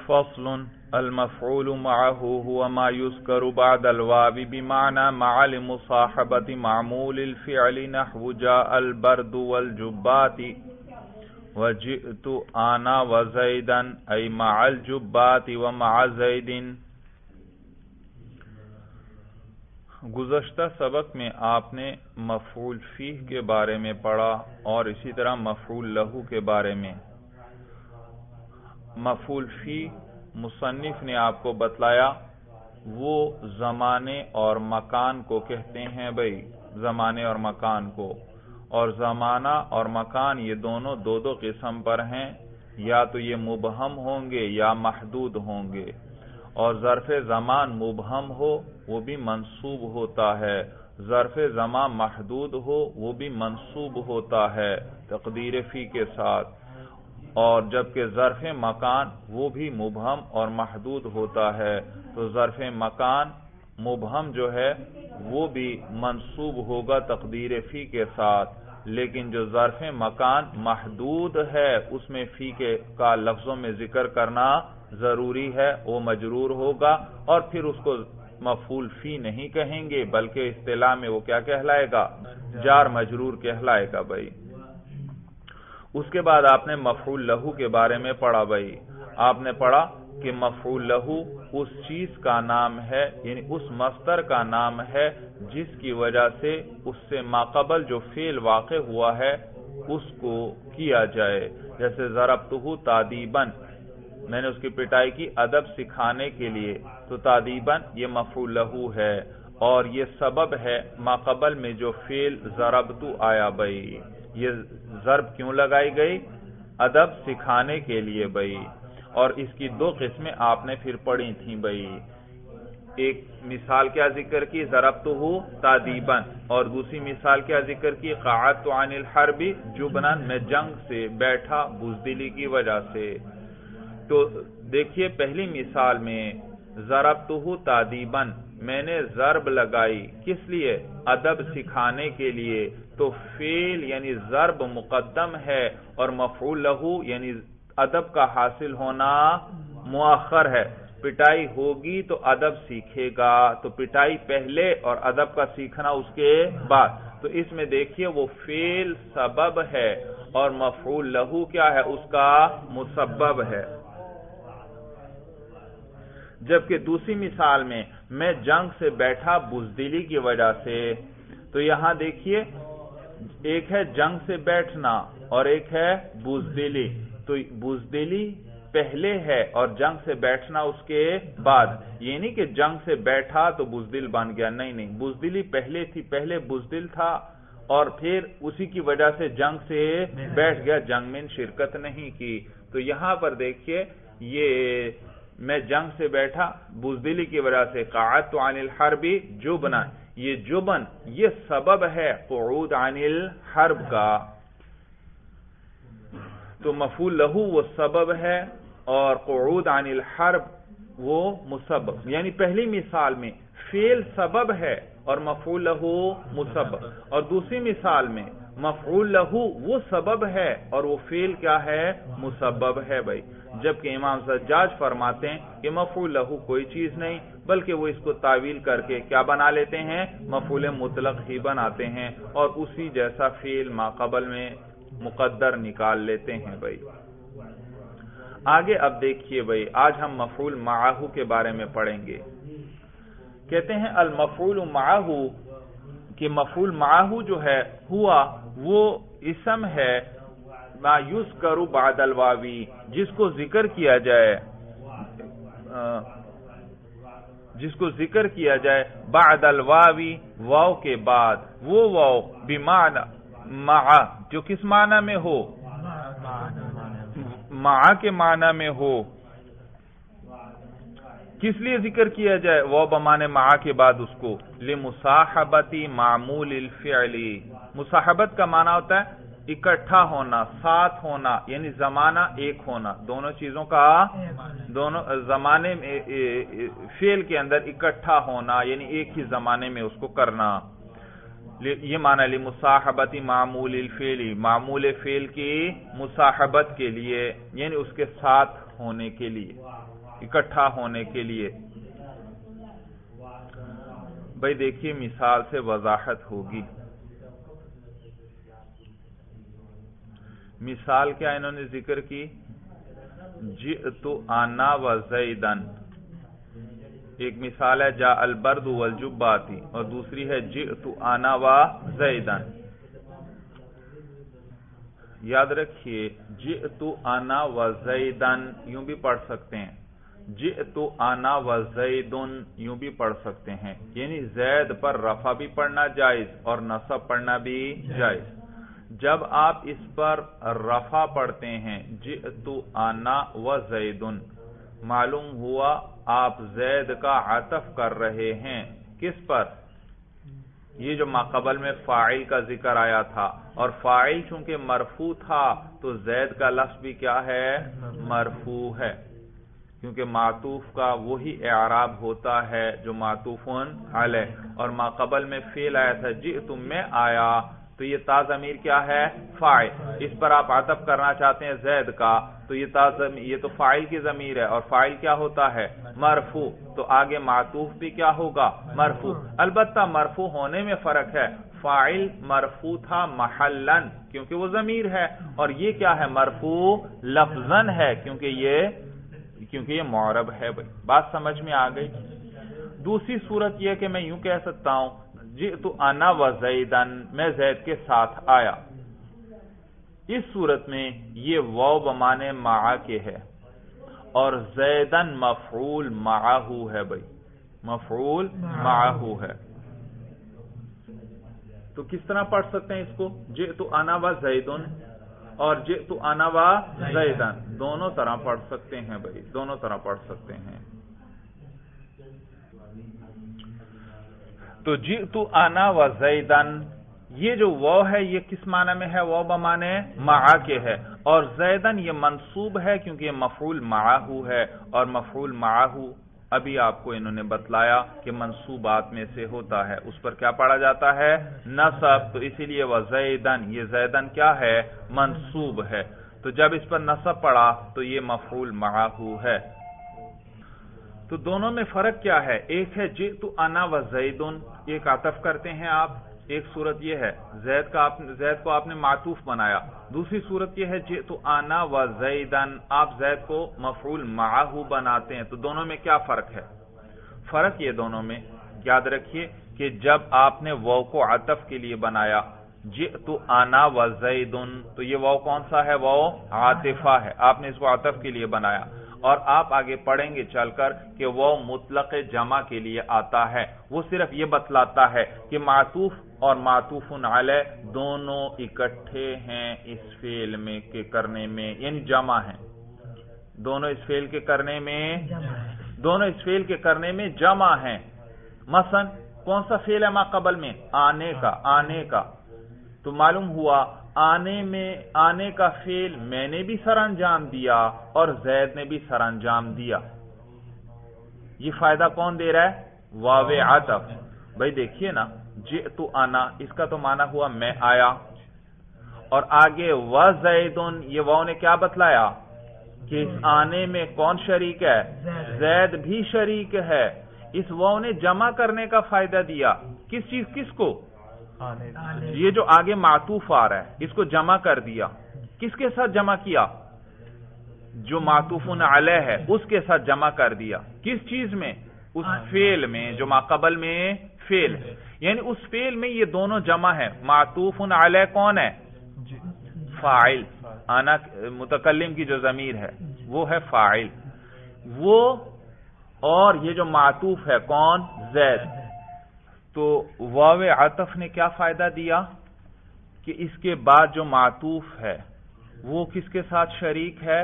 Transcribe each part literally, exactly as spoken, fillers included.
فصل المفعول معه هو ما يذكر بعد الواو بمعنى مع لمصاحبة معمول الفعل نحو جاء البرد والجبات وجئت انا وزيدا اي مع الجبات ومع زید۔ گزشتہ سبق میں آپ نے مفعول فیہ کے بارے میں پڑھا اور اسی طرح مفعول لہو کے بارے میں۔ مفعول فیہ مصنف نے آپ کو بتلایا وہ زمانے اور مکان کو کہتے ہیں بھائی، زمانے اور مکان کو، اور زمانہ اور مکان یہ دونوں دو دو قسم پر ہیں، یا تو یہ مبہم ہوں گے یا محدود ہوں گے، اور ظرف زمان مبہم ہو وہ بھی منصوب ہوتا ہے، ظرف زمان محدود ہو وہ بھی منصوب ہوتا ہے تقدیر فی کے ساتھ، اور جبکہ ظرف مکان وہ بھی مبہم اور محدود ہوتا ہے تو ظرف مکان مبہم جو ہے وہ بھی منصوب ہوگا تقدیر فی کے ساتھ، لیکن جو ظرف مکان محدود ہے اس میں فی کے کا لفظوں میں ذکر کرنا ضروری ہے، وہ مجرور ہوگا اور پھر اس کو مفعول فی نہیں کہیں گے بلکہ اصطلاح میں وہ کیا کہلائے گا، جار مجرور کہلائے گا بھائی۔ اس کے بعد آپ نے مفعول لہو کے بارے میں پڑھا بھائی، آپ نے پڑھا کہ مفعول لہو اس چیز کا نام ہے، یعنی اس مصدر کا نام ہے جس کی وجہ سے اس سے ماقبل جو فعل واقع ہوا ہے اس کو کیا جائے، جیسے ضربتہ تادیباً، میں نے اس کی پٹائی کی ادب سکھانے کے لیے، تو تادیباً یہ مفعول لہو ہے اور یہ سبب ہے ماقبل میں جو فعل ضربتو آیا بھائی، یہ ضرب کیوں لگائی گئی، ادب سکھانے کے لیے بھائی، اور اس کی دو قسمیں آپ نے پھر پڑھی تھیں بھائی، ایک مثال کیا ذکر کی ضربتہ تادیباً، اور دوسری مثال کیا ذکر کی قعدت عن الحرب جبنا، میں جنگ سے بیٹھا بزدلی کی وجہ سے۔ تو دیکھیے پہلی مثال میں ضربتہ تادیباً، میں نے ضرب لگائی کس لیے، ادب سکھانے کے لیے، تو فعل یعنی ضرب مقدم ہے اور مفعول لہو یعنی ادب کا حاصل ہونا مؤخر ہے، پٹائی ہوگی تو ادب سیکھے گا، تو پٹائی پہلے اور ادب کا سیکھنا اس کے بعد، تو اس میں دیکھیے وہ فعل سبب ہے اور مفعول لہو کیا ہے، اس کا مسبب ہے۔ جبکہ دوسری مثال میں میں جنگ سے بیٹھا بزدلی کی وجہ سے، تو یہاں دیکھیے ایک ہے جنگ سے بیٹھنا اور ایک ہے بزدلی، تو بزدلی پہلے ہے اور جنگ سے بیٹھنا اس کے بعد، یہ نہیں کہ جنگ سے بیٹھا تو بزدل بن گیا، نہیں نہیں، بزدلی پہلے تھی، پہلے بزدل تھا اور پھر اسی کی وجہ سے جنگ سے بیٹھ گیا، جنگ میں شرکت نہیں کی۔ تو یہاں پر دیکھیے یہ میں جنگ سے بیٹھا بزدلی کی وجہ سے، قعدت عن الحرب جبنا، یہ جبن یہ سبب ہے قعود عن الحرب کا، تو مفعول لہو وہ سبب ہے اور قعود عن الحرب وہ مسبب، یعنی پہلی مثال میں فعل سبب ہے اور مفعول لہو مسبب، اور دوسری مثال میں مفعول لہو وہ سبب ہے اور وہ فعل کیا ہے، مسبب ہے بھائی۔ جبکہ امام زجاج فرماتے ہیں کہ مفعول لہو کوئی چیز نہیں بلکہ وہ اس کو تعویل کر کے کیا بنا لیتے ہیں، مفعول مطلق ہی بناتے ہیں اور اسی جیسا فعل ماقبل میں مقدر نکال لیتے ہیں بھائی۔ آگے اب دیکھیے بھائی، آج ہم مفعول معہ کے بارے میں پڑھیں گے۔ کہتے ہیں المفعول معہ، کہ مفعول معہ جو ہے ہوا وہ اسم ہے ما یذکر بعد الواوی، جس کو ذکر کیا جائے جس کو ذکر کیا جائے بعد الواوی، واو کے بعد، وہ واو بمعنی مع، جو کس معنی میں ہو، مع کے معنی میں ہو۔ کس لیے ذکر کیا جائے واو بمعنی مع کے بعد اس کو، لمصاحبتی معمول الفعل، مصاحبت کا معنی ہوتا ہے اکٹھا ہونا، ساتھ ہونا، یعنی زمانہ ایک ہونا، دونوں چیزوں کا دونوں زمانے میں فعل کے اندر اکٹھا ہونا، یعنی ایک ہی زمانے میں اس کو کرنا، یہ معنی لمصاحبتی معمول الفعل، معمول فعل کی مصاحبت کے لیے، یعنی اس کے ساتھ ہونے کے لیے۔ اکٹھا ہونے کے لیے. بھائی دیکھیے مثال سے وضاحت ہوگی. مثال کیا انہوں نے ذکر کی؟ جئت انا و زیدن. ایک مثال ہے جاء البرد والجباتی، اور دوسری ہے جئت انا و زیدن. یاد رکھیے جئت انا و زیدن یوں بھی پڑھ سکتے ہیں، جئت انا و زیدن یوں بھی پڑھ سکتے ہیں، یعنی زید پر رفع بھی پڑھنا جائز اور نصب پڑھنا بھی جائز. جب آپ اس پر رفع پڑھتے ہیں جئت انا و زیدن، معلوم ہوا آپ زید کا عطف کر رہے ہیں کس پر؟ یہ جو ماقبل میں فاعل کا ذکر آیا تھا، اور فاعل چونکہ مرفوع تھا تو زید کا لفظ بھی کیا ہے؟ مرفوع ہے، کیونکہ معطوف کا وہی اعراب ہوتا ہے جو معطوف علیہ. اور ماقبل میں فعل آیا تھا جئت میں آیا، تو یہ تا ضمیر کیا ہے؟ فاعل. اس پر آپ عطف کرنا چاہتے ہیں زید کا، تو یہ تا ضمیر یہ تو فاعل کی ضمیر ہے، اور فاعل کیا ہوتا ہے؟ مرفوع. تو آگے معطوف بھی کیا ہوگا؟ مرفوع. البتہ مرفوع ہونے میں فرق ہے، فاعل مرفوع تھا محلن کیونکہ وہ ضمیر ہے، اور یہ کیا ہے؟ مرفوع لفظاً ہے کیونکہ یہ کیونکہ یہ معرب ہے. بھائی بات سمجھ میں آ گئی؟ دوسری صورت یہ کہ میں یوں کہہ سکتا ہوں جئت انا و زیدن، میں زید کے ساتھ آیا. اس صورت میں یہ واو بمانے مع کے ہے، اور زیدن مفعول معہ ہے. بھائی مفعول معہ ہے، تو کس طرح پڑھ سکتے ہیں اس کو؟ جئت انا و زیدن اور جئت انا و زیدن دونوں طرح پڑھ سکتے ہیں. بھائی دونوں طرح پڑھ سکتے ہیں. تو جئت انا و زیدن، یہ جو واو ہے یہ کس معنی میں ہے؟ واو بمانے مع کے ہے، اور زیدن یہ منصوب ہے کیونکہ یہ مفعول معہ ہے، اور مفعول معہ ابھی آپ کو انہوں نے بتلایا کہ منصوبات میں سے ہوتا ہے، اس پر کیا پڑھا جاتا ہے؟ نصب. تو اسی لیے وہ زیدن، یہ زیدن کیا ہے؟ منصوب ہے. تو جب اس پر نصب پڑا تو یہ مفعول معہ ہے. تو دونوں میں فرق کیا ہے؟ ایک ہے جئت انا و زیدن، ایک عطف کرتے ہیں آپ، ایک صورت یہ ہے زید کا آپ زید کو آپ نے معطوف بنایا. دوسری صورت یہ ہے جئت انا و زیدن، آپ زید کو مفعول معہ بناتے ہیں. تو دونوں میں کیا فرق ہے؟ فرق یہ دونوں میں یاد رکھیے کہ جب آپ نے واو کو عطف کے لیے بنایا جئت انا و زیدن، تو یہ واو کون سا ہے؟ واو عاطفہ ہے، آپ نے اس کو عطف کے لیے بنایا. اور آپ آگے پڑھیں گے چل کر کہ وہ مطلق جمع کے لیے آتا ہے. وہ صرف یہ بتلاتا ہے کہ معطوف اور معطوف علیہ دونوں اکٹھے ہیں اس فعل میں کے کرنے میں، یعنی جمع ہیں دونوں اس فعل کے کرنے میں دونوں اس فعل کے کرنے میں جمع ہیں. مثلا کون سا فعل ہے ما قبل میں؟ آنے کا. آنے کا تو معلوم ہوا آنے میں آنے کا فعل میں نے بھی سر انجام دیا اور زید نے بھی سر انجام دیا. یہ فائدہ کون دے رہا ہے؟ واو عطف. بھائی دیکھیے نا جئت انا، اس کا تو معنی ہوا میں آیا، اور آگے و زیدن، یہ واو نے کیا بتلایا کہ اس آنے میں کون شریک ہے؟ زید بھی شریک ہے. اس واو نے جمع کرنے کا فائدہ دیا. کس چیز کس کو؟ یہ جو آگے معطوف آ رہا ہے اس کو جمع کر دیا. کس کے ساتھ جمع کیا؟ جو معطوف علیہ ہے اس کے ساتھ جمع کر دیا. کس چیز میں؟ اس فعل میں جو ماقبل میں فعل، یعنی اس فعل میں یہ دونوں جمع ہے. معطوف علیہ کون ہے؟ فاعل. انا متکلم کی جو ضمیر ہے وہ ہے فاعل، وہ اور یہ جو معطوف ہے کون؟ زید. تو واو عطف نے کیا فائدہ دیا کہ اس کے بعد جو معطوف ہے وہ کس کے ساتھ شریک ہے؟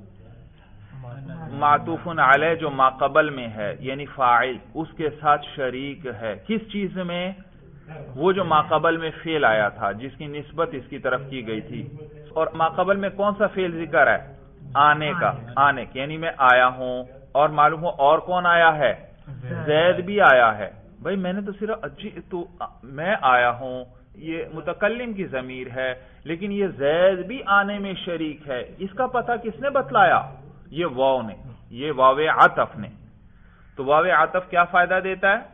معطوف علیہ جو ماقبل میں ہے یعنی فاعل، اس کے ساتھ شریک ہے. کس چیز میں؟ وہ جو ماقبل میں فعل آیا تھا جس کی نسبت اس کی طرف کی گئی تھی. اور ماقبل میں کون سا فعل ذکر ہے؟ آنے کا. آنے یعنی میں آیا ہوں، اور معلوم ہو اور کون آیا ہے؟ زید بھی آیا ہے. بھائی میں نے تو صرف تو میں آیا ہوں، یہ متکلم کی ضمیر ہے، لیکن یہ زید بھی آنے میں شریک ہے. اس کا پتہ کس نے بتلایا؟ یہ واو نے. یہ واو عطف نے. تو واو عطف کیا فائدہ دیتا ہے؟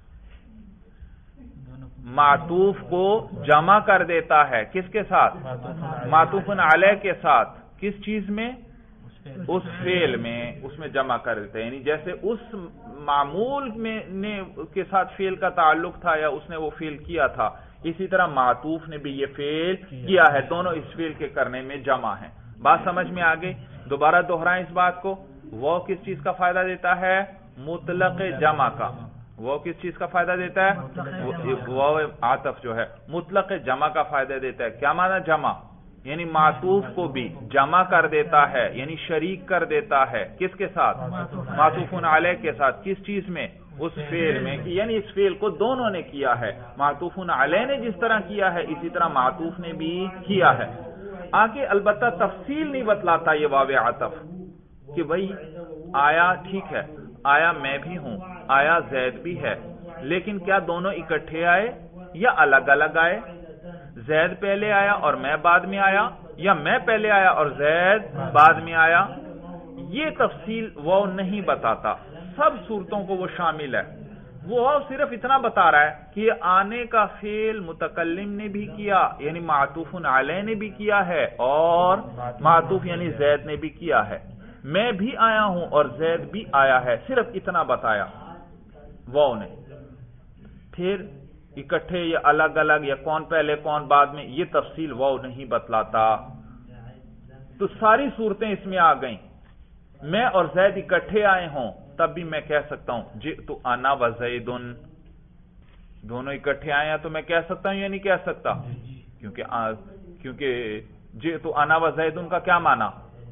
معطوف کو جمع کر دیتا ہے. کس کے ساتھ؟ معطوف علیہ کے ساتھ. کس چیز میں؟ اس فعل میں، اس میں جمع کر دیتا ہے. یعنی جیسے اس معمول میں نے کے ساتھ فعل کا تعلق تھا یا اس نے وہ فعل کیا تھا، اسی طرح معطوف نے بھی یہ فعل کیا ہے. دونوں اس فعل کے کرنے میں جمع ہیں. بات سمجھ میں آ گئی؟ دوبارہ دوہرائیں اس بات کو. وہ کس چیز کا فائدہ دیتا ہے؟ مطلق جمع کا. وہ کس چیز کا فائدہ دیتا ہے؟ وہ عطف جو ہے مطلق جمع کا فائدہ دیتا ہے. کیا معنی جمع؟ یعنی معطوف کو بھی جمع کر دیتا ہے، یعنی شریک کر دیتا ہے. کس کے ساتھ؟ معطوف علیہ کے ساتھ. کس چیز میں؟ اس فعل میں. یعنی اس فعل کو دونوں نے کیا ہے. معطوف علیہ نے جس طرح کیا ہے اسی طرح معطوف نے بھی کیا ہے. آگے البتہ تفصیل نہیں بتلاتا یہ واو عطف کہ بھئی آیا ٹھیک ہے، آیا میں بھی ہوں، آیا زید بھی ہے، لیکن کیا دونوں اکٹھے آئے یا الگ الگ آئے؟ زید پہلے آیا اور میں بعد میں آیا، یا میں پہلے آیا اور زید بعد میں آیا؟ یہ تفصیل وہ نہیں بتاتا. سب صورتوں کو وہ شامل ہے. وہ صرف اتنا بتا رہا ہے کہ آنے کا فعل متکلم نے بھی کیا یعنی معطوف علیہ نے بھی کیا ہے، اور معطوف یعنی زید نے بھی کیا ہے. میں بھی آیا ہوں اور زید بھی آیا ہے. صرف اتنا بتایا وہ نے. پھر اکٹھے یا الگ الگ یا کون پہلے کون بعد میں، یہ تفصیل وہ نہیں بتلاتا. تو ساری صورتیں اس میں آ گئیں. میں اور زید اکٹھے آئے ہوں تب بھی میں کہہ سکتا ہوں جئت انا و زید. دونوں اکٹھے آئے ہیں تو میں کہہ سکتا ہوں یا نہیں کہہ سکتا؟ کیونکہ آ... کیونکہ جئت انا و زید کا کیا معنی؟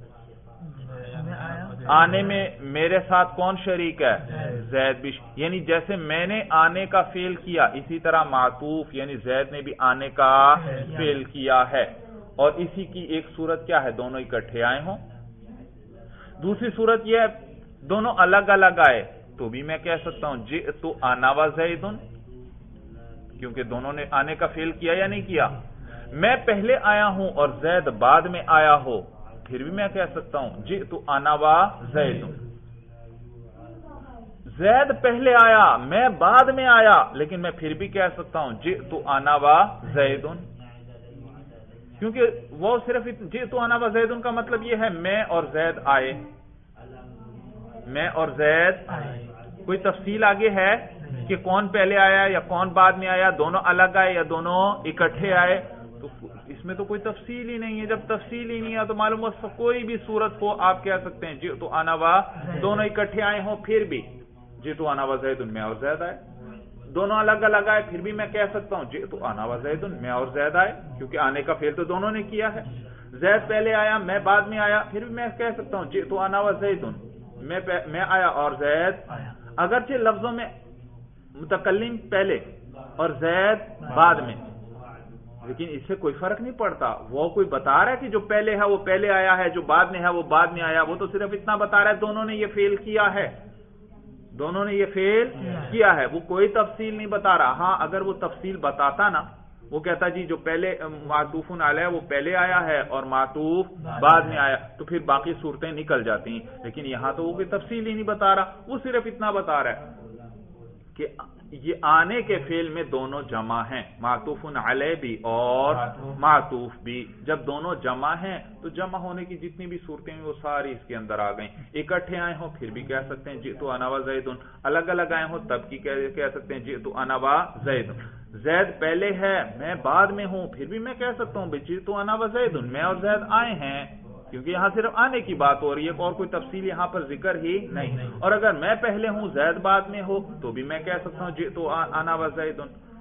آنے میں میرے ساتھ کون شریک ہے؟ زید بھی. یعنی جیسے میں نے آنے کا فعل کیا اسی طرح معطوف یعنی زید نے بھی آنے کا فعل کیا ہے. اور اسی کی ایک صورت کیا ہے؟ دونوں اکٹھے آئے ہوں. دوسری صورت یہ ہے دونوں الگ الگ آئے تو بھی میں کہہ سکتا ہوں جئت انا و زید، کیونکہ دونوں نے آنے کا فعل کیا یا نہیں کیا. میں پہلے آیا ہوں اور زید بعد میں آیا ہو پھر بھی میں کہہ سکتا ہوں جئت انا و زید. زید پہلے آیا میں بعد میں آیا لیکن میں پھر بھی کہہ سکتا ہوں جئت انا و زید، کیونکہ وہ صرف جئت انا و زید کا مطلب یہ ہے میں اور زید آئے. میں اور زید کوئی تفصیل آگے ہے کہ کون پہلے آیا یا کون بعد میں آیا، دونوں الگ آئے یا دونوں اکٹھے آئے؟ تو اس میں تو کوئی تفصیل ہی نہیں ہے. جب تفصیل ہی نہیں ہے تو معلوم ہو کوئی بھی صورت کو آپ کہہ سکتے ہیں جئت انا و، دونوں اکٹھے آئے ہوں پھر بھی جئت انا و زید میں اور زید آئے. دونوں الگ الگ آئے پھر بھی میں کہہ سکتا ہوں جئت انا و زید میں اور زید آئے، کیونکہ آنے کا فعل تو دونوں نے کیا ہے. زید پہلے آیا میں بعد میں آیا پھر بھی میں کہہ سکتا ہوں جئت انا و زید، میں میں آیا اور زید. اگرچہ لفظوں میں متکلم پہلے اور زید بعد میں، لیکن اس سے کوئی فرق نہیں پڑتا. وہ کوئی بتا رہا ہے کہ جو پہلے ہے وہ پہلے آیا ہے، جو بعد میں ہے وہ بعد میں آیا. وہ تو صرف اتنا بتا رہا ہے دونوں نے یہ فعل کیا ہے، دونوں نے یہ فعل کیا ہے. وہ کوئی تفصیل نہیں بتا رہا. ہاں اگر وہ تفصیل بتاتا نا، وہ کہتا جی جو پہلے معطوف علیہ وہ پہلے آیا ہے اور معطوف بعد میں آیا، تو پھر باقی صورتیں نکل جاتی ہیں. لیکن یہاں تو وہ کوئی تفصیل ہی نہیں بتا رہا. وہ صرف اتنا بتا رہا ہے کہ یہ آنے کے فعل میں دونوں جمع ہیں، معطوف علیہ بھی اور معطوف بھی. جب دونوں جمع ہیں تو جمع ہونے کی جتنی بھی صورتیں ہیں وہ ساری اس کے اندر آ گئیں. اکٹھے آئے ہوں پھر بھی کہہ سکتے ہیں جئت انا و زید، الگ الگ آئے ہوں تب کی کہہ سکتے ہیں جئت انا و زید. زید پہلے ہے میں بعد میں ہوں پھر بھی میں کہہ سکتا ہوں جئت انا و زید، میں اور زید آئے ہیں، کیونکہ یہاں صرف آنے کی بات ہو رہی ہے اور کوئی تفصیل یہاں پر ذکر ہی نہیں. اور اگر میں پہلے ہوں زید بعد میں ہو تو بھی میں کہہ سکتا ہوں جئت انا و زید.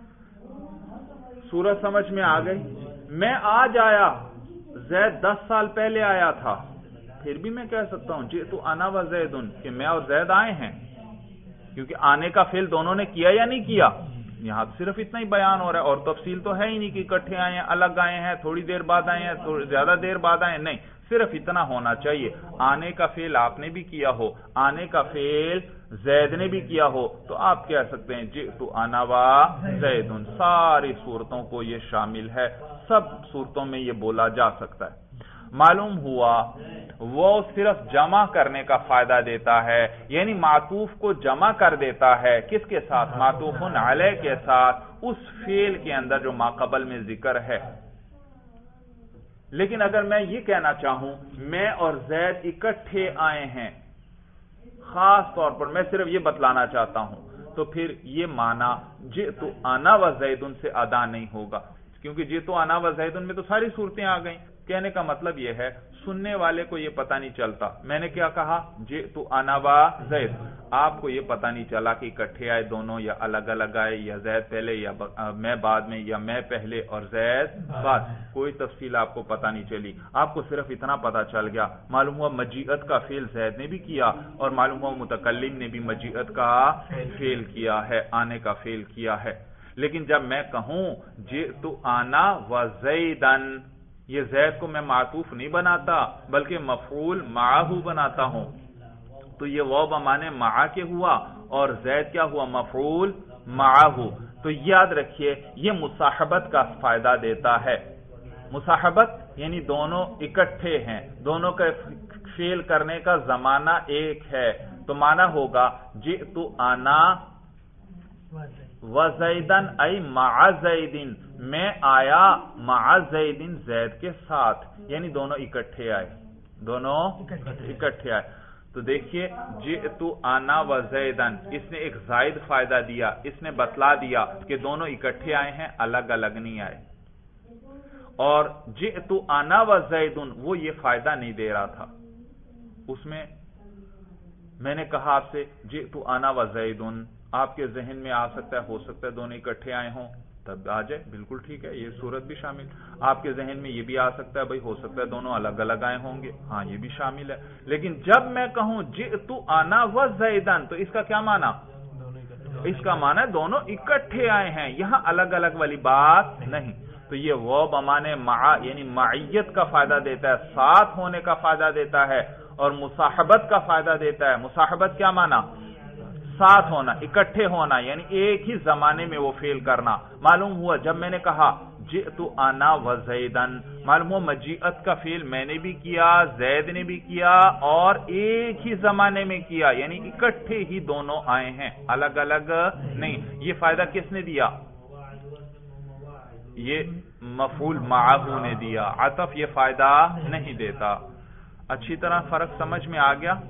صورت سمجھ میں آ گئی؟ میں آج آیا، زید دس سال پہلے آیا تھا، پھر بھی میں کہہ سکتا ہوں جئت انا و زید کہ میں اور زید آئے ہیں، کیونکہ آنے کا فعل دونوں نے کیا یا نہیں کیا. یہاں صرف اتنا ہی بیان ہو رہا ہے اور تفصیل تو ہے ہی نہیں کہ اکٹھے آئے ہیں، الگ آئے ہیں، تھوڑی دیر بعد آئے ہیں، تھوڑی زیادہ دیر بعد آئے ہیں. نہیں، صرف اتنا ہونا چاہیے آنے کا فعل آپ نے بھی کیا ہو، آنے کا فعل زید نے بھی کیا ہو تو آپ کہہ سکتے ہیں جئت انا و زید. ساری صورتوں کو یہ شامل ہے، سب صورتوں میں یہ بولا جا سکتا ہے. معلوم ہوا وہ صرف جمع کرنے کا فائدہ دیتا ہے، یعنی معطوف کو جمع کر دیتا ہے کس کے ساتھ؟ معطوف علیہ کے ساتھ، اس فعل کے اندر جو ماقبل میں ذکر ہے۔ لیکن اگر میں یہ کہنا چاہوں میں اور زید اکٹھے آئے ہیں، خاص طور پر میں صرف یہ بتلانا چاہتا ہوں، تو پھر یہ معنی جئت انا و زیدن سے ادا نہیں ہوگا، کیونکہ جئت انا و زیدن میں تو ساری صورتیں آ گئیں۔ کہنے کا مطلب یہ ہے سننے والے کو یہ پتہ نہیں چلتا میں نے کیا کہا، جئت انا و زید، آپ کو یہ پتہ نہیں چلا کہ اکٹھے آئے دونوں یا الگ الگ آئے، یا زید پہلے یا میں بعد میں، یا میں پہلے اور زید بعد، کوئی تفصیل آپ کو پتہ نہیں چلی۔ آپ کو صرف اتنا پتہ چل گیا، معلوم ہوا مجیعت کا فعل زید نے بھی کیا، اور معلوم ہوا متکلم نے بھی مجیعت کا فعل کیا ہے، آنے کا فعل کیا ہے۔ لیکن جب میں کہوں جئت انا و زیدن، یہ زید کو میں معطوف نہیں بناتا بلکہ مفعول معہ بناتا ہوں، تو یہ واو بمانے معہ کے ہوا اور زید کیا ہوا؟ مفعول معہ۔ تو یاد رکھیے یہ مصاحبت کا فائدہ دیتا ہے۔ مصاحبت یعنی دونوں اکٹھے ہیں، دونوں کا فعل کرنے کا زمانہ ایک ہے، تو معنی ہوگا جئت انا وزیدن ای مع زیدن، میں آیا مع زیدن زید کے ساتھ، یعنی دونوں اکٹھے آئے، دونوں اکٹھے آئے۔ تو دیکھیے جئت انا وزیدن، اس نے ایک زائد فائدہ دیا، اس نے بتلا دیا کہ دونوں اکٹھے آئے ہیں، الگ الگ نہیں آئے۔ اور جئت انا وزیدن وہ یہ فائدہ نہیں دے رہا تھا، اس میں میں نے کہا آپ سے جئت انا وزیدن، آپ کے ذہن میں آ سکتا ہے ہو سکتا ہے دونوں اکٹھے آئے ہوں، تب آ جائے، بالکل ٹھیک ہے، یہ صورت بھی شامل۔ آپ کے ذہن میں یہ بھی آ سکتا ہے بھائی ہو سکتا ہے دونوں الگ الگ آئے ہوں گے، ہاں یہ بھی شامل ہے۔ لیکن جب میں کہوں جئت انا وزیدن تو اس کا کیا معنی؟ اس کا معنی ہے دونوں اکٹھے آئے ہیں، یہاں الگ الگ والی بات نہیں۔ تو یہ وہ بمانے مع یعنی معیت کا فائدہ دیتا ہے، ساتھ ہونے کا فائدہ دیتا ہے، اور مصاحبت کا فائدہ دیتا ہے۔ مصاحبت کیا معنی؟ ساتھ ہونا، اکٹھے ہونا، یعنی ایک ہی زمانے میں وہ فعل کرنا۔ معلوم ہوا جب میں نے کہا جئت انا وزیدن، معلوم ہوا مجیعت کا فعل میں نے بھی کیا، زید نے بھی کیا، اور ایک ہی زمانے میں کیا، یعنی اکٹھے ہی دونوں آئے ہیں، الگ الگ نہیں۔ یہ فائدہ کس نے دیا؟ یہ مفعول معہ نے دیا، عطف یہ فائدہ نہیں دیتا۔ اچھی طرح فرق سمجھ میں آ گیا؟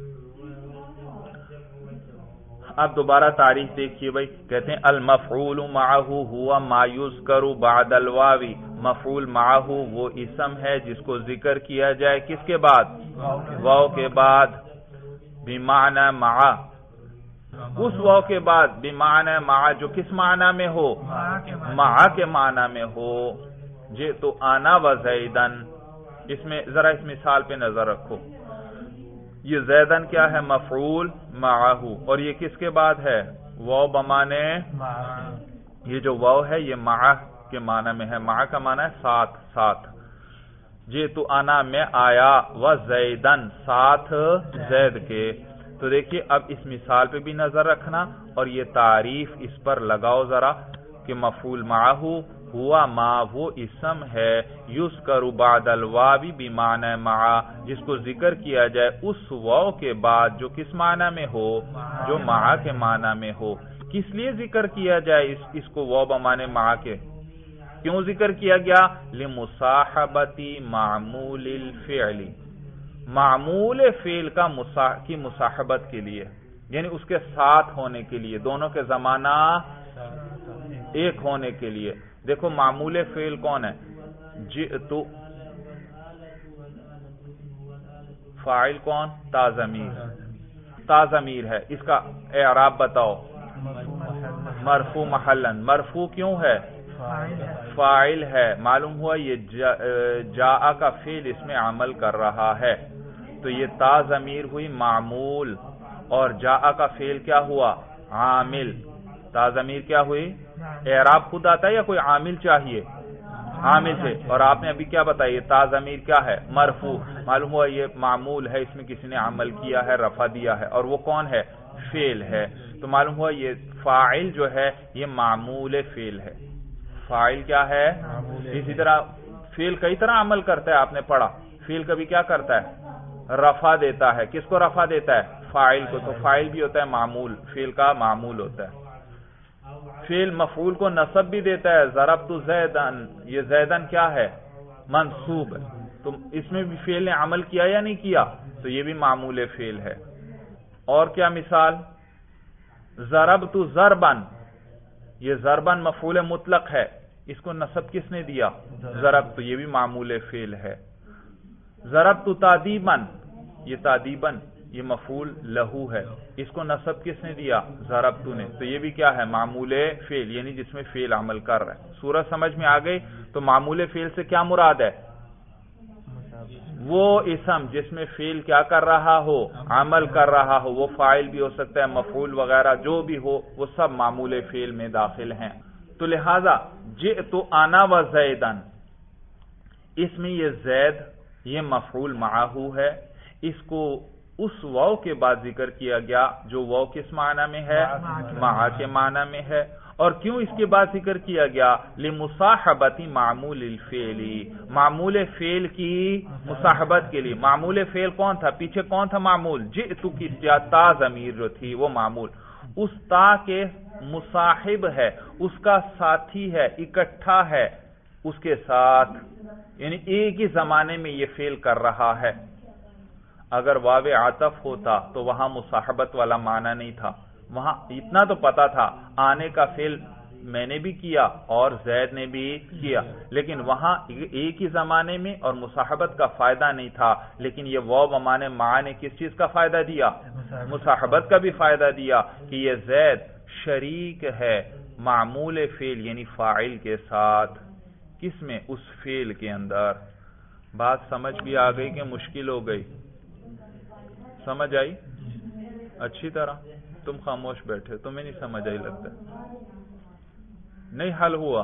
اب دوبارہ تعریف دیکھیے بھائی، کہتے ہیں المفعول معہ ہوا ما یذکر بعد الواو، مفعول معہ وہ اسم ہے جس کو ذکر کیا جائے کس کے بعد؟ واو کے بعد، بمعنی مع، اس واو کے بعد بمعنی مع جو کس معنی میں ہو؟ مع کے معنی میں ہو۔ جئت انا وزیدن، اس میں ذرا اس مثال پہ نظر رکھو، یہ زیدن کیا ہے؟ مفعول معہ، اور یہ کس کے بعد ہے؟ واو بمانے، یہ جو واو ہے یہ مع کے معنی میں ہے، مع کا معنی ہے ساتھ ساتھ۔ جئت انا میں آیا، و زیدن ساتھ زید کے۔ تو دیکھیے اب اس مثال پہ بھی نظر رکھنا، اور یہ تعریف اس پر لگاؤ ذرا کہ مفعول معہ ہوا ما وہ اسم ہے یذکر بعد الواو بمعنی مع، جس کو ذکر کیا جائے اس واو کے بعد جو کس معنی میں ہو؟ جو مع کے معنی میں ہو۔ کس لیے ذکر کیا جائے اس, اس کو واو بمعنی مع کے؟ کیوں ذکر کیا گیا؟ لمصاحبت معمول الفعل، معمول فعل کا مسا... کی مصاحبت کے لیے، یعنی اس کے ساتھ ہونے کے لیے، دونوں کے زمانہ ایک ہونے کے لیے۔ دیکھو معمول فعل کون ہے؟ جئت، فاعل کون؟ تا ضمیر، تا ضمیر ہے، اس کا اعراب بتاؤ۔ مرفوع محلن، مرفوع کیوں ہے؟ فاعل ہے، معلوم ہوا یہ جاء کا فعل اس میں عمل کر رہا ہے، تو یہ تا ضمیر ہوئی معمول، اور جاء کا فعل کیا ہوا؟ عامل۔ تا ضمیر کیا ہوئی؟ اعراب خود آتا ہے یا کوئی عامل چاہیے؟ عامل سے، اور آپ نے ابھی کیا بتایا؟ تا ضمیر کیا ہے؟ مرفوع، معلوم ہوا یہ معمول ہے، اس میں کسی نے عمل کیا ہے، رفع دیا ہے، اور وہ کون ہے؟ فعل ہے، تو معلوم ہوا یہ فاعل جو ہے یہ معمول فعل ہے۔ فاعل کیا ہے؟ اسی طرح فعل کئی طرح عمل کرتا ہے، آپ نے پڑھا، فیل کبھی کیا کرتا ہے؟ رفع دیتا ہے. کس کو رفع دیتا ہے؟ فاعل کو. تو فاعل بھی ہوتا ہے معمول، فیل کا معمول ہوتا ہے. فیل مفعول کو نصب بھی دیتا ہے. ضربت زیدن، یہ زیدن کیا ہے؟ منصوب ہے. تو اس میں بھی فیل نے عمل کیا یا نہیں کیا؟ تو یہ بھی معمول فیل ہے. اور کیا مثال؟ ضربت ضربن، یہ ضربن مفعول مطلق ہے، اس کو نصب کس نے دیا؟ ضربت. یہ بھی معمول فیل ہے. ضربت تعدیبن، یہ تعدیبن یہ مفعول لہو ہے، اس کو نصب کس نے دیا؟ ضربت نے. تو یہ بھی کیا ہے؟ معمول فعل، یعنی جس میں فعل عمل کر رہا ہے. صورت سمجھ میں آ گئی؟ تو معمول فعل سے کیا مراد ہے؟ وہ اسم جس میں فعل کیا کر رہا ہو؟ عمل کر رہا ہو. وہ فاعل بھی ہو سکتا ہے، مفعول وغیرہ جو بھی ہو، وہ سب معمول فعل میں داخل ہیں. تو لہذا جئت انا و زیدن، اس میں یہ زید یہ مفعول معہ ہے، اس کو اس واو کے بعد ذکر کیا گیا جو واو کس معنی میں ہے؟ معہ کے معنی میں ہے. اور کیوں اس کے بعد ذکر کیا گیا؟ لمصاحبت معمول الفعل، معمول فعل کی مصاحبت کے لیے. معمول فعل کون تھا؟ پیچھے کون تھا معمول؟ جئت کی تا ضمیر جو تھی وہ معمول، اس تا کے مصاحب ہے، اس کا ساتھی ہے، اکٹھا ہے اس کے ساتھ، یعنی ایک ہی زمانے میں یہ فعل کر رہا ہے. اگر واو عطف ہوتا تو وہاں مصاحبت والا معنی نہیں تھا. وہاں اتنا تو پتا تھا آنے کا فعل میں نے بھی کیا اور زید نے بھی کیا، لیکن وہاں ایک ہی زمانے میں اور مصاحبت کا فائدہ نہیں تھا. لیکن یہ واو بمانے مع نے کس چیز کا فائدہ دیا؟ مصاحبت کا بھی فائدہ دیا کہ یہ زید شریک ہے معمول فعل یعنی فاعل کے ساتھ. کس میں؟ اس فعل کے اندر. بات سمجھ بھی آ گئی کہ مشکل ہو گئی؟ سمجھ آئی اچھی طرح؟ تم خاموش بیٹھے، تمہیں نہیں سمجھ آئی لگتا نہیں حل ہوا.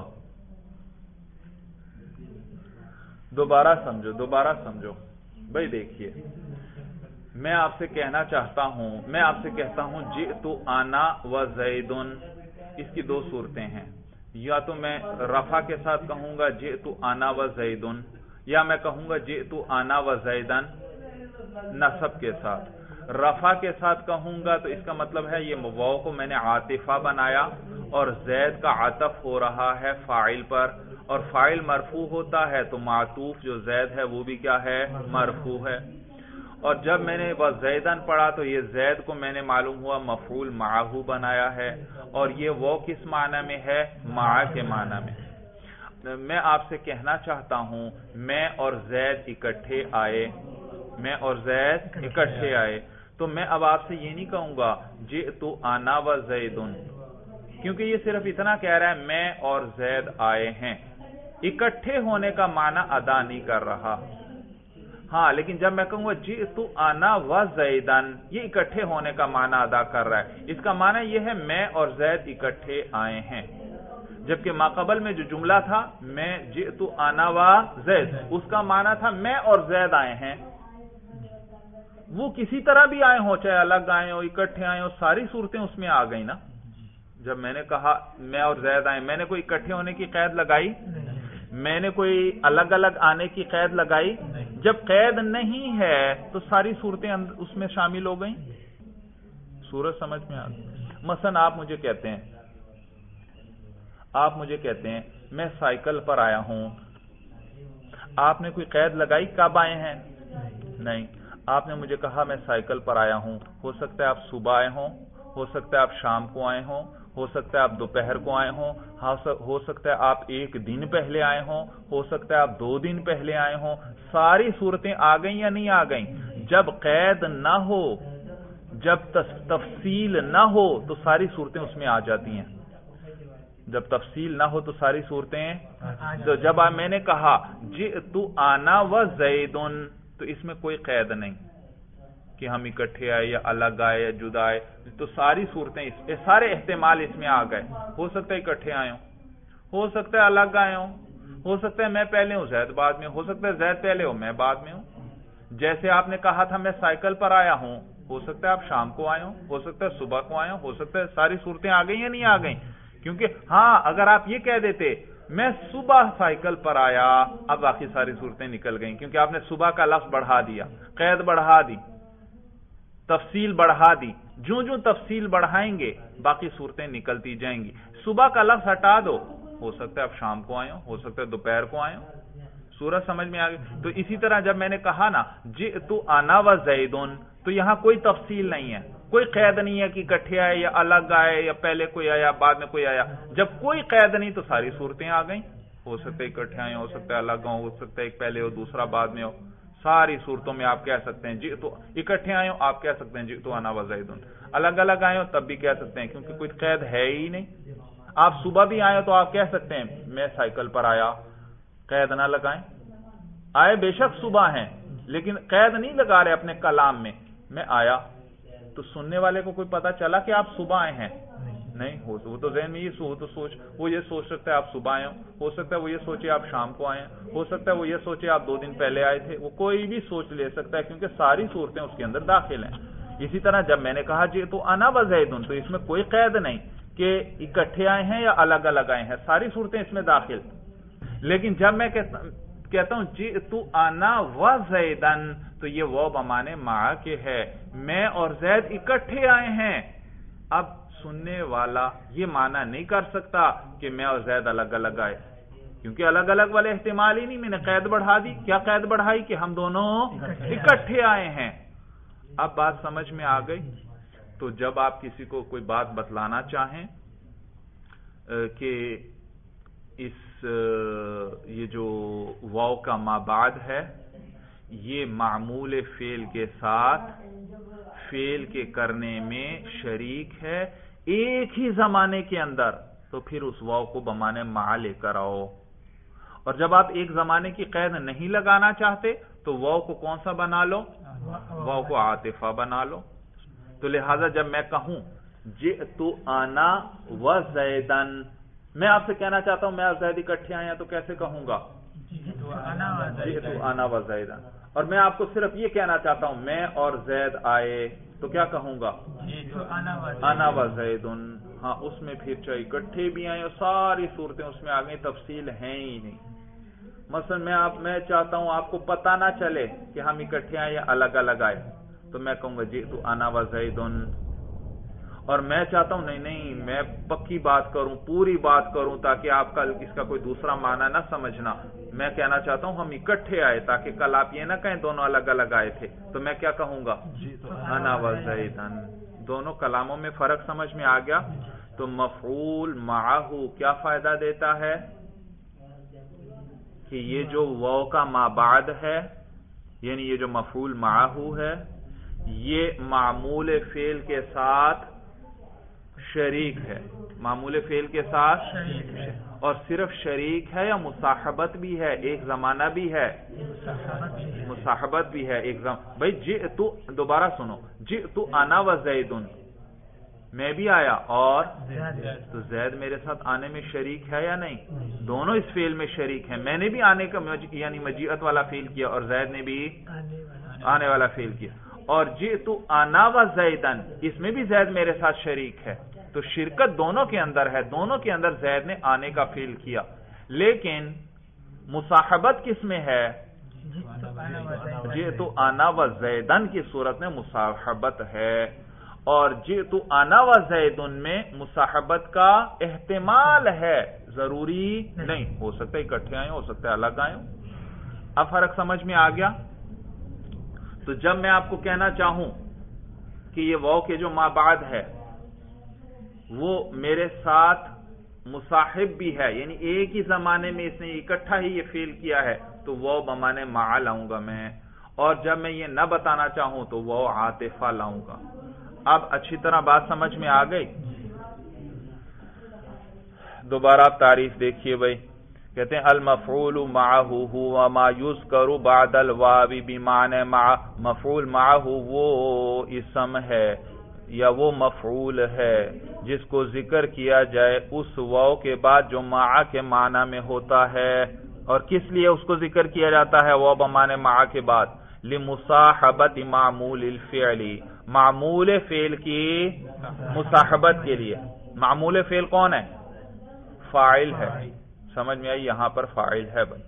دوبارہ سمجھو دوبارہ سمجھو بھائی. دیکھیے میں آپ سے کہنا چاہتا ہوں، میں آپ سے کہتا ہوں جئت انا و زیدن، اس کی دو صورتیں ہیں. یا تو میں رفع کے ساتھ کہوں گا جئت انا و زیدن، یا میں کہوں گا جئت انا و زیدن نصب کے ساتھ. رفع کے ساتھ کہوں گا تو اس کا مطلب ہے یہ واو کو میں نے عاطفہ بنایا اور زید کا عطف ہو رہا ہے فاعل پر، اور فاعل مرفوع ہوتا ہے تو معطوف جو زید ہے وہ بھی کیا ہے؟ مرفوع ہے. اور جب میں نے وہ زیدن پڑھا تو یہ زید کو میں نے معلوم ہوا مفعول معہ بنایا ہے، اور یہ وہ کس معنی میں ہے؟ معہ کے معنی میں. میں آپ سے کہنا چاہتا ہوں میں اور زید اکٹھے آئے، میں اور زید اکٹھے آئے، تو میں اب آپ سے یہ نہیں کہوں گا جئت انا و زیدن، کیونکہ یہ صرف اتنا کہہ رہا ہے میں اور زید آئے ہیں. اکٹھے ہونے کا معنی ادا نہیں کر رہا. ہاں لیکن جب میں کہوں گا جئت انا و زیدن، یہ اکٹھے ہونے کا معنی ادا کر رہا ہے. اس کا معنی یہ ہے میں اور زید اکٹھے آئے ہیں. جبکہ ماقبل میں جو جملہ تھا میں جئت انا و زید، اس کا معنی تھا میں اور زید آئے ہیں. وہ کسی طرح بھی آئے ہوں، چاہے الگ آئے ہوں اکٹھے آئے ہوں، ساری صورتیں اس میں آ گئی نا. جب میں نے کہا میں اور زید آئے، میں نے کوئی اکٹھے ہونے کی قید لگائی؟ میں نے کوئی الگ الگ آنے کی قید لگائی؟ جب قید نہیں ہے تو ساری صورتیں اس میں شامل ہو گئیں. صورت سمجھ میں آ گئی؟ مثلا آپ مجھے کہتے ہیں آپ مجھے کہتے ہیں میں سائیکل پر آیا ہوں. آپ نے کوئی قید لگائی کب آئے ہیں؟ نہیں. آپ نے مجھے کہا میں سائیکل پر آیا ہوں. ہو سکتا ہے آپ صبح آئے ہوں، ہو سکتا ہے آپ شام کو آئے ہوں، ہو سکتا ہے آپ دوپہر کو آئے ہوں، ہو سکتا ہے آپ ایک دن پہلے آئے ہوں، ہو سکتا ہے آپ دو دن پہلے آئے ہوں. ساری صورتیں آ گئیں یا نہیں آ گئیں؟ جب قید نہ ہو، جب تفصیل نہ ہو تو ساری صورتیں اس میں آ جاتی ہیں. جب تفصیل نہ ہو تو ساری صورتیں. تو جب میں نے کہا جئت انا و زیدن تو اس میں کوئی قید نہیں کہ ہم اکٹھے آئے یا الگ آئے یا جدا آئے. تو ساری صورتیں اس سارے احتمال اس میں آ گئے. ہو سکتا ہے اکٹھے آئے ہوں، ہو سکتا ہے الگ آئے ہوں، ہو سکتا ہے میں پہلے ہوں زید بعد میں، ہو سکتا ہے زید پہلے ہو میں بعد میں ہوں. جیسے آپ نے کہا تھا میں سائیکل پر آیا ہوں، ہو سکتا ہے آپ شام کو آئے ہوں، ہو سکتا ہے صبح کو آئے ہوں، ہو سکتا ہے ساری صورتیں آ گئی یا نہیں آ گئیں. کیونکہ ہاں اگر آپ یہ کہہ دیتے میں صبح سائیکل پر آیا، اب باقی ساری صورتیں نکل گئیں کیونکہ آپ نے صبح کا لفظ بڑھا دیا، قید بڑھا دی، تفصیل بڑھا دی، جو جو تفصیل بڑھائیں گے باقی صورتیں نکلتی جائیں گی۔ صبح کا لفظ ہٹا دو، ہو سکتا ہے اب شام کو آئے ہو، ہو سکتا ہے دوپہر کو آئے ہو، صورت سمجھ میں آ گئی۔ تو اسی طرح جب میں نے کہا نا جئت انا و زیدن، تو یہاں کوئی تفصیل نہیں ہے، کوئی قید نہیں ہے کہ اکٹھے آئے یا الگ آئے یا پہلے کوئی آیا بعد میں کوئی آیا۔ جب کوئی قید نہیں تو ساری صورتیں آ گئیں، ہو سکتا ہے اکٹھے آئے، ہو سکتا ہے الگ ہو، ہو سکتا ہے ایک پہلے ہو دوسرا بعد میں ہو۔ ساری صورتوں میں آپ کہہ سکتے ہیں جئت، اکٹھے آئے ہو آپ کہہ سکتے ہیں جئت انا و زیدن، الگ الگ آئے ہو تب بھی کہہ سکتے ہیں کیونکہ کوئی قید ہے ہی نہیں۔ آپ صبح بھی آئے ہو تو آپ کہہ سکتے ہیں میں سائیکل پر آیا، قید نہ لگائیں، آئے بے شک صبح ہیں لیکن قید نہیں لگا رہے اپنے کلام میں، میں آیا تو سننے والے کو کوئی پتا چلا کہ آپ صبح آئے ہیں؟ نہیں، وہ تو ذہن میں یہ سو تو سوچ وہ یہ سوچ سکتا ہے آپ صبح آئے ہو، ہو سکتا ہے وہ یہ سوچے آپ شام کو آئے ہیں، ہو سکتا ہے وہ یہ سوچے آپ دو دن پہلے آئے تھے، وہ کوئی بھی سوچ لے سکتا ہے کیونکہ ساری صورتیں اس کے اندر داخل ہیں۔ اسی طرح جب میں نے کہا جی تو انا و زیدن، تو اس میں کوئی قید نہیں کہ اکٹھے آئے ہیں یا الگ الگ آئے ہیں، ساری صورتیں اس میں داخل۔ لیکن جب میں کہتا ہوں جئت انا و زیدن، تو یہ وہ بمانے مع کے ہے، میں اور زید اکٹھے آئے ہیں۔ اب سننے والا یہ معنی نہیں کر سکتا کہ میں اور زید الگ الگ آئے، کیونکہ الگ الگ والے احتمال ہی نہیں، میں نے قید بڑھا دی۔ کیا قید بڑھائی؟ کہ ہم دونوں اکٹھے آئے ہیں۔ اب بات سمجھ میں آ گئی؟ تو جب آپ کسی کو کوئی بات بتلانا چاہیں کہ اس یہ جو واو کا ما بعد ہے یہ معمول فعل کے ساتھ فعل کے کرنے میں شریک ہے ایک ہی زمانے کے اندر، تو پھر اس واو کو بمانے مع لے کر آؤ۔ اور جب آپ ایک زمانے کی قید نہیں لگانا چاہتے تو واو کو کون سا بنا لو؟ واو کو عاطفہ بنا لو۔ تو لہذا جب میں کہوں جئت انا و زیدن، میں آپ سے کہنا چاہتا ہوں میں اور زید اکٹھے آئے ہیں، تو کیسے کہوں گا؟ جئت انا و زیدن۔ اور میں آپ کو صرف یہ کہنا چاہتا ہوں میں اور زید آئے، تو کیا کہوں گا؟ انا و زیدن۔ ہاں، اس میں پھر چاہے اکٹھے بھی آئے اور ساری صورتیں اس میں آ گئی، تفصیل ہیں ہی نہیں۔ مثلا میں آپ میں چاہتا ہوں آپ کو پتہ نہ چلے کہ ہم اکٹھے آئے یا الگ الگ آئے، تو میں کہوں گا جئت انا و زیدن۔ اور میں چاہتا ہوں نہیں نہیں میں پکی بات کروں، پوری بات کروں تاکہ آپ کل اس کا کوئی دوسرا معنی نہ سمجھنا، میں کہنا چاہتا ہوں ہم اکٹھے آئے تاکہ کل آپ یہ نہ کہیں دونوں الگ الگ آئے تھے، تو میں کیا کہوں گا؟ انا و زیدن۔ دونوں کلاموں میں فرق سمجھ میں آ گیا؟ تو مفعول معہ کیا فائدہ دیتا ہے کہ یہ جو واو کا ما بعد ہے، یعنی یہ جو مفعول معہ ہے، یہ معمول فعل کے ساتھ شریک ہے، معمول فعل کے ساتھ اور صرف شریک ہے یا مصاحبت بھی ہے، ایک زمانہ بھی ہے، مصاحبت بھی ہے ایک زمانہ۔ بھائی جئت، دوبارہ سنو، جئت انا و زیدن، میں بھی آیا اور تو زید میرے ساتھ آنے میں شریک ہے یا نہیں؟ دونوں اس فعل میں شریک ہیں، میں نے بھی آنے کا یعنی مجیت والا فعل کیا اور زید نے بھی آنے والا فعل کیا۔ اور جئت انا و زیدن، اس میں بھی زید میرے ساتھ شریک ہے، تو شرکت دونوں کے اندر ہے، دونوں کے اندر زید نے آنے کا فعل کیا، لیکن مصاحبت کس میں ہے؟ جئت انا و زیدن کی صورت میں مصاحبت ہے، اور جئت انا و زیدن میں مصاحبت کا احتمال ہے، ضروری نہیں، ہو سکتا ہے اکٹھے آئے ہو سکتا ہے الگ آئے۔ اب فرق سمجھ میں آ گیا؟ تو جب میں آپ کو کہنا چاہوں کہ یہ واو کے جو ما بعد ہے وہ میرے ساتھ مصاحب بھی ہے، یعنی ایک ہی زمانے میں اس نے اکٹھا ہی یہ فعل کیا ہے، تو واو بمانے مع لاؤں گا میں، اور جب میں یہ نہ بتانا چاہوں تو واو عاطفہ لاؤں گا۔ اب اچھی طرح بات سمجھ میں آ گئی؟ دوبارہ آپ تعریف دیکھیے بھائی، کہتے ہیں المفعول معہ ہوا ما یذکر بعد الواو بمعنی مع، مفعول معہ وہ اسم ہے یا وہ مفعول ہے جس کو ذکر کیا جائے اس واو کے بعد جو مع کے معنی میں ہوتا ہے۔ اور کس لیے اس کو ذکر کیا جاتا ہے واو بمعنی مع کے بعد؟ لمصاحبت معمول الفعل، معمول فعل کی مصاحبت کے لیے۔ معمول فعل کون ہے؟ فاعل ہے، سمجھ میں آئی؟ یہاں پر فاعل ہے بھائی.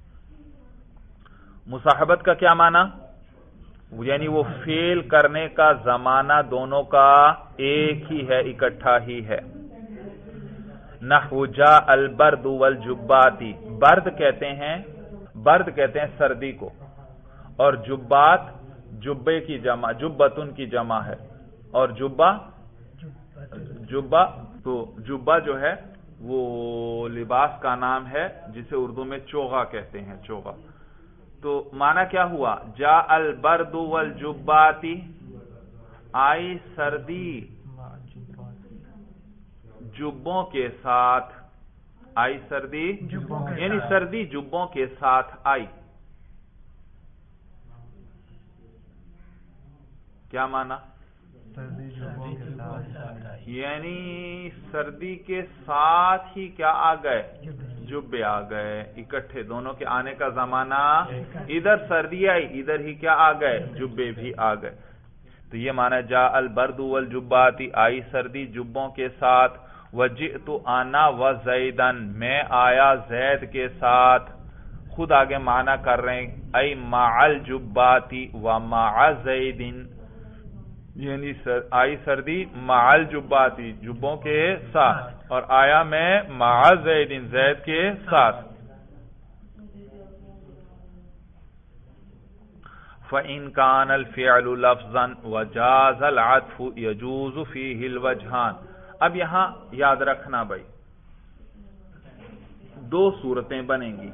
مصاحبت کا کیا معنی؟ یعنی وہ فعل کرنے کا زمانہ دونوں کا ایک ہی ہے، اکٹھا ہی ہے. نحو جاء البرد والجباتی، برد کہتے ہیں برد کہتے ہیں سردی کو، اور جبات جبے کی جمع، جبتن کی جمع ہے، اور جبہ جبہ تو جبہ جو ہے وہ لباس کا نام ہے جسے اردو میں چوغا کہتے ہیں، چوغا. تو معنی کیا ہوا؟ جاء البرد والجباتی، آئی سردی جبوں کے ساتھ، آئی سردی یعنی سردی جبوں کے ساتھ آئی. کیا معنی؟ یعنی سردی کے ساتھ ہی کیا آ گئے؟ جبے آ گئے اکٹھے، دونوں کے آنے کا زمانہ، ادھر سردی آئی ادھر ہی کیا آ گئے؟ جبے بھی آ گئے. تو یہ معنی جاء البرد والجباتی، آئی سردی جبوں کے ساتھ. وجئت انا وزیدن، میں آیا زید کے ساتھ. خود آگے معنی کر رہے ہیں، ای مع الجباتی و مع زیدن، یعنی آئی سردی مع الجباتی جبوں کے ساتھ، اور آیا میں مع زیدن زید کے ساتھ. فَإِنْ كَانَ الْفِعْلُ لَفْظًا وَجَازَ الْعَطْفُ يَجُوزُ فِيهِ الْوَجْهَانِ. اب یہاں یاد رکھنا بھائی، دو صورتیں بنیں گی.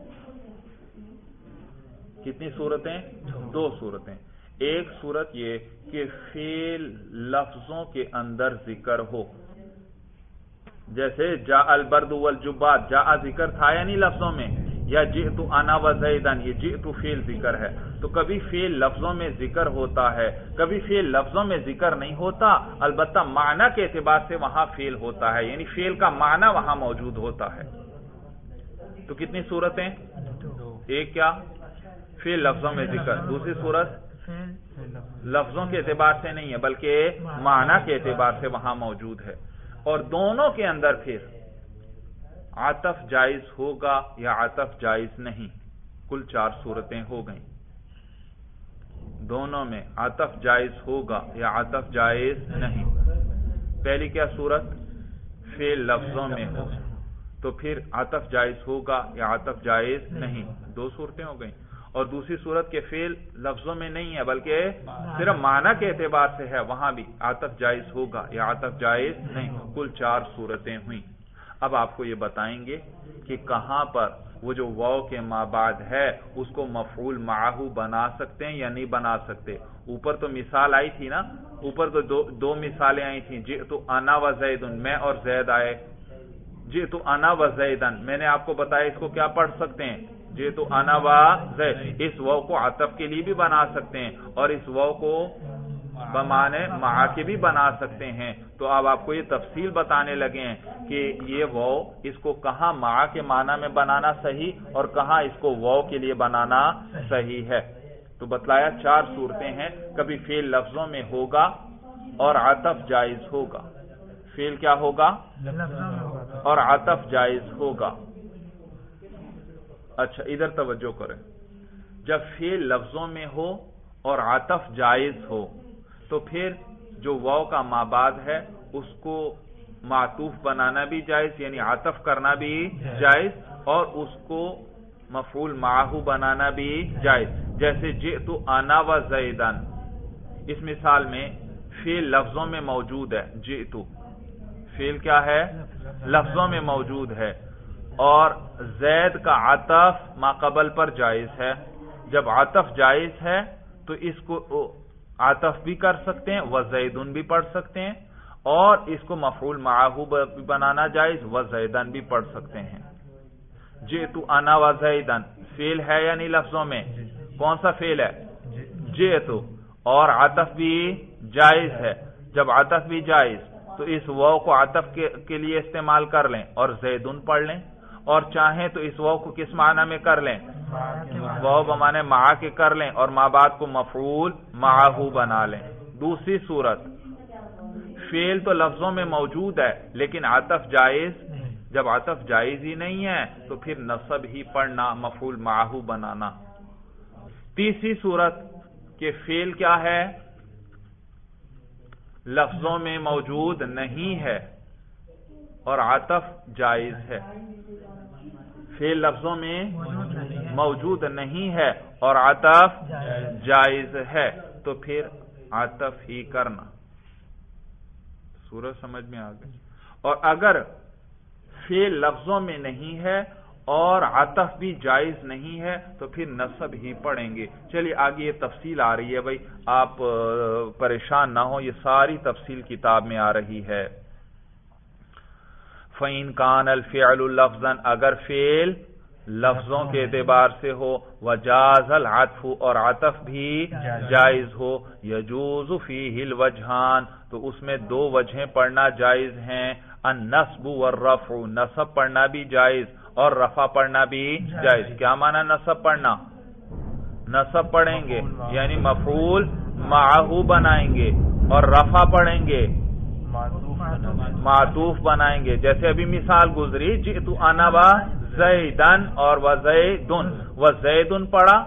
کتنی صورتیں؟ دو صورتیں. ایک صورت یہ کہ فعل لفظوں کے اندر ذکر ہو، جیسے جاء البرد والجبات، جاء ذکر تھا یا نہیں لفظوں میں، یا جئت انا وزیدن، یہ جئت فعل ذکر ہے. تو کبھی فعل لفظوں میں ذکر ہوتا ہے، کبھی فعل لفظوں میں ذکر نہیں ہوتا، البتہ معنی کے اعتبار سے وہاں فعل ہوتا ہے، یعنی فعل کا معنی وہاں موجود ہوتا ہے. تو کتنی صورتیں؟ ایک کیا؟ فعل لفظوں میں ذکر. دوسری صورت لفظوں کے اعتبار سے نہیں ہے بلکہ معنی کے اعتبار سے وہاں موجود ہے. اور دونوں کے اندر پھر عطف جائز ہوگا یا عطف جائز نہیں. کل چار صورتیں ہو گئیں. دونوں میں عطف جائز ہوگا یا عطف جائز نہیں. پہلی کیا صورت؟ فعل لفظوں میں ہو تو پھر عطف جائز ہوگا یا عطف جائز نہیں. دو صورتیں ہو گئیں. اور دوسری صورت کے فعل لفظوں میں نہیں ہے بلکہ صرف معنی کے اعتبار سے ہے، وہاں بھی عطف جائز ہوگا یا عطف جائز نہیں. کل چار صورتیں ہوئیں. اب آپ کو یہ بتائیں گے کہ کہاں پر وہ جو واو کے ما بعد ہے اس کو مفعول معہ بنا سکتے ہیں یا نہیں بنا سکتے. اوپر تو مثال آئی تھی نا، اوپر تو دو, دو مثالیں آئی تھیں، جئت انا وزیدن، میں اور زید آئے. جئت انا وزیدن میں نے آپ کو بتایا اس کو کیا پڑھ سکتے ہیں، جئت انا وزید. اس واو کو عطف کے لیے بھی بنا سکتے ہیں اور اس واو کو بمانے مع کے بھی بنا سکتے ہیں. تو اب آپ کو یہ تفصیل بتانے لگے ہیں کہ یہ واو اس کو کہاں مع کے معنی میں بنانا صحیح اور کہاں اس کو واو کے لیے بنانا صحیح ہے. تو بتلایا چار صورتیں ہیں. کبھی فعل لفظوں میں ہوگا اور عطف جائز ہوگا. فعل کیا ہوگا؟ اور عطف جائز ہوگا. اچھا ادھر توجہ کریں. جب فعل لفظوں میں ہو اور عطف جائز ہو تو پھر جو واو کا ما بعد ہے اس کو معطوف بنانا بھی جائز، یعنی عطف کرنا بھی جائز، اور اس کو مفعول معہ بنانا بھی جائز. جیسے جئت انا وزیدن، اس مثال میں فعل لفظوں میں موجود ہے. جئت فعل کیا ہے؟ لفظوں میں موجود ہے، اور زید کا عطف ما قبل پر جائز ہے. جب عطف جائز ہے تو اس کو عطف بھی کر سکتے ہیں، وزیدن بھی پڑھ سکتے ہیں، اور اس کو مفعول معہ بھی بنانا جائز، وزیدن بھی پڑھ سکتے ہیں. جئت انا وزیدن فعل ہے یا نہیں لفظوں میں؟ کون سا فعل ہے؟ جئت. اور عطف بھی جائز ہے. جب عطف بھی جائز تو اس واو کو عطف کے لیے استعمال کر لیں اور زیدن پڑھ لیں، اور چاہیں تو اس واو کو کس معنی میں کر لیں؟ واو بمانے مع کے کر لیں اور ما بعد کو مفعول معہ بنا لیں. دوسری صورت فعل تو لفظوں میں موجود ہے لیکن عطف جائز جب عطف جائز ہی نہیں ہے تو پھر نصب ہی پڑھنا، مفعول معہ بنانا۔ تیسری صورت کہ فعل کیا ہے؟ لفظوں میں موجود نہیں ہے اور عطف جائز ہے۔ فعل لفظوں میں موجود نہیں ہے اور عطف جائز ہے تو پھر عطف ہی کرنا۔ صورت سمجھ میں آ گئی؟ اور اگر فعل لفظوں میں نہیں ہے اور عطف بھی جائز نہیں ہے تو پھر نصب ہی پڑھیں گے۔ چلیے آگے یہ تفصیل آ رہی ہے بھائی، آپ پریشان نہ ہو، یہ ساری تفصیل کتاب میں آ رہی ہے۔ فَإِنْ كَانَ الْفِعْلُ لَفْظًا، اگر فعل لفظوں کے اعتبار سے ہو، وَجَازَ الْعَطْفُ اور عطف بھی جائز ہو، يَجُوزُ فِيهِ الْوَجْهَانِ تو اس میں دو وجہیں پڑھنا جائز ہیں، النصب والرفع نصب پڑھنا بھی جائز اور رفع پڑھنا بھی جائز۔ کیا معنی نصب پڑھنا؟ نصب پڑھیں گے یعنی مفعول معہ بنائیں گے اور رفع پڑھیں گے معطوف بنائیں گے۔ جیسے ابھی مثال گزری، جئت انا و زیدن اور وزیدن، وزیدن پڑھا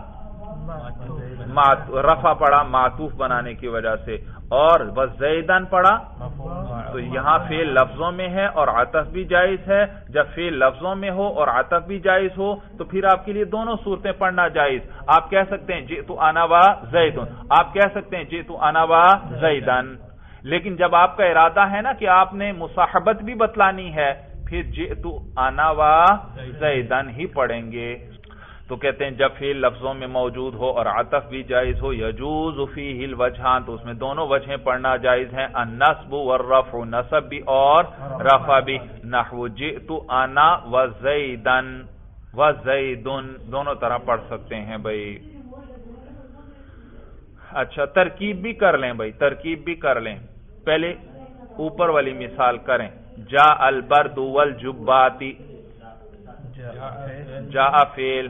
رفع پڑھا معطوف بنانے کی وجہ سے، اور وزیدن پڑھا تو یہاں فعل لفظوں میں ہے اور عطف بھی جائز ہے۔ جب فعل لفظوں میں ہو اور عطف بھی جائز ہو تو پھر آپ کے لیے دونوں صورتیں پڑھنا جائز۔ آپ کہہ سکتے ہیں جئت انا و زیدن، آپ کہہ سکتے ہیں جئت انا و زیدن، لیکن جب آپ کا ارادہ ہے نا کہ آپ نے مصاحبت بھی بتلانی ہے، پھر جئت انا و زیدن ہی پڑھیں گے۔ تو کہتے ہیں جب فعل لفظوں میں موجود ہو اور عطف بھی جائز ہو، یجوز فیہ الوجہان تو اس میں دونوں وجہیں پڑھنا جائز ہیں، النصب والرفع نصب بھی اور رفع بھی، نحو جئت انا و زیدن و زیدن دونوں طرح پڑھ سکتے ہیں بھائی۔ اچھا ترکیب بھی کر لیں بھائی، ترکیب بھی کر لیں۔ پہلے اوپر والی مثال کریں، جاء البرد والجبات، جاء فعل،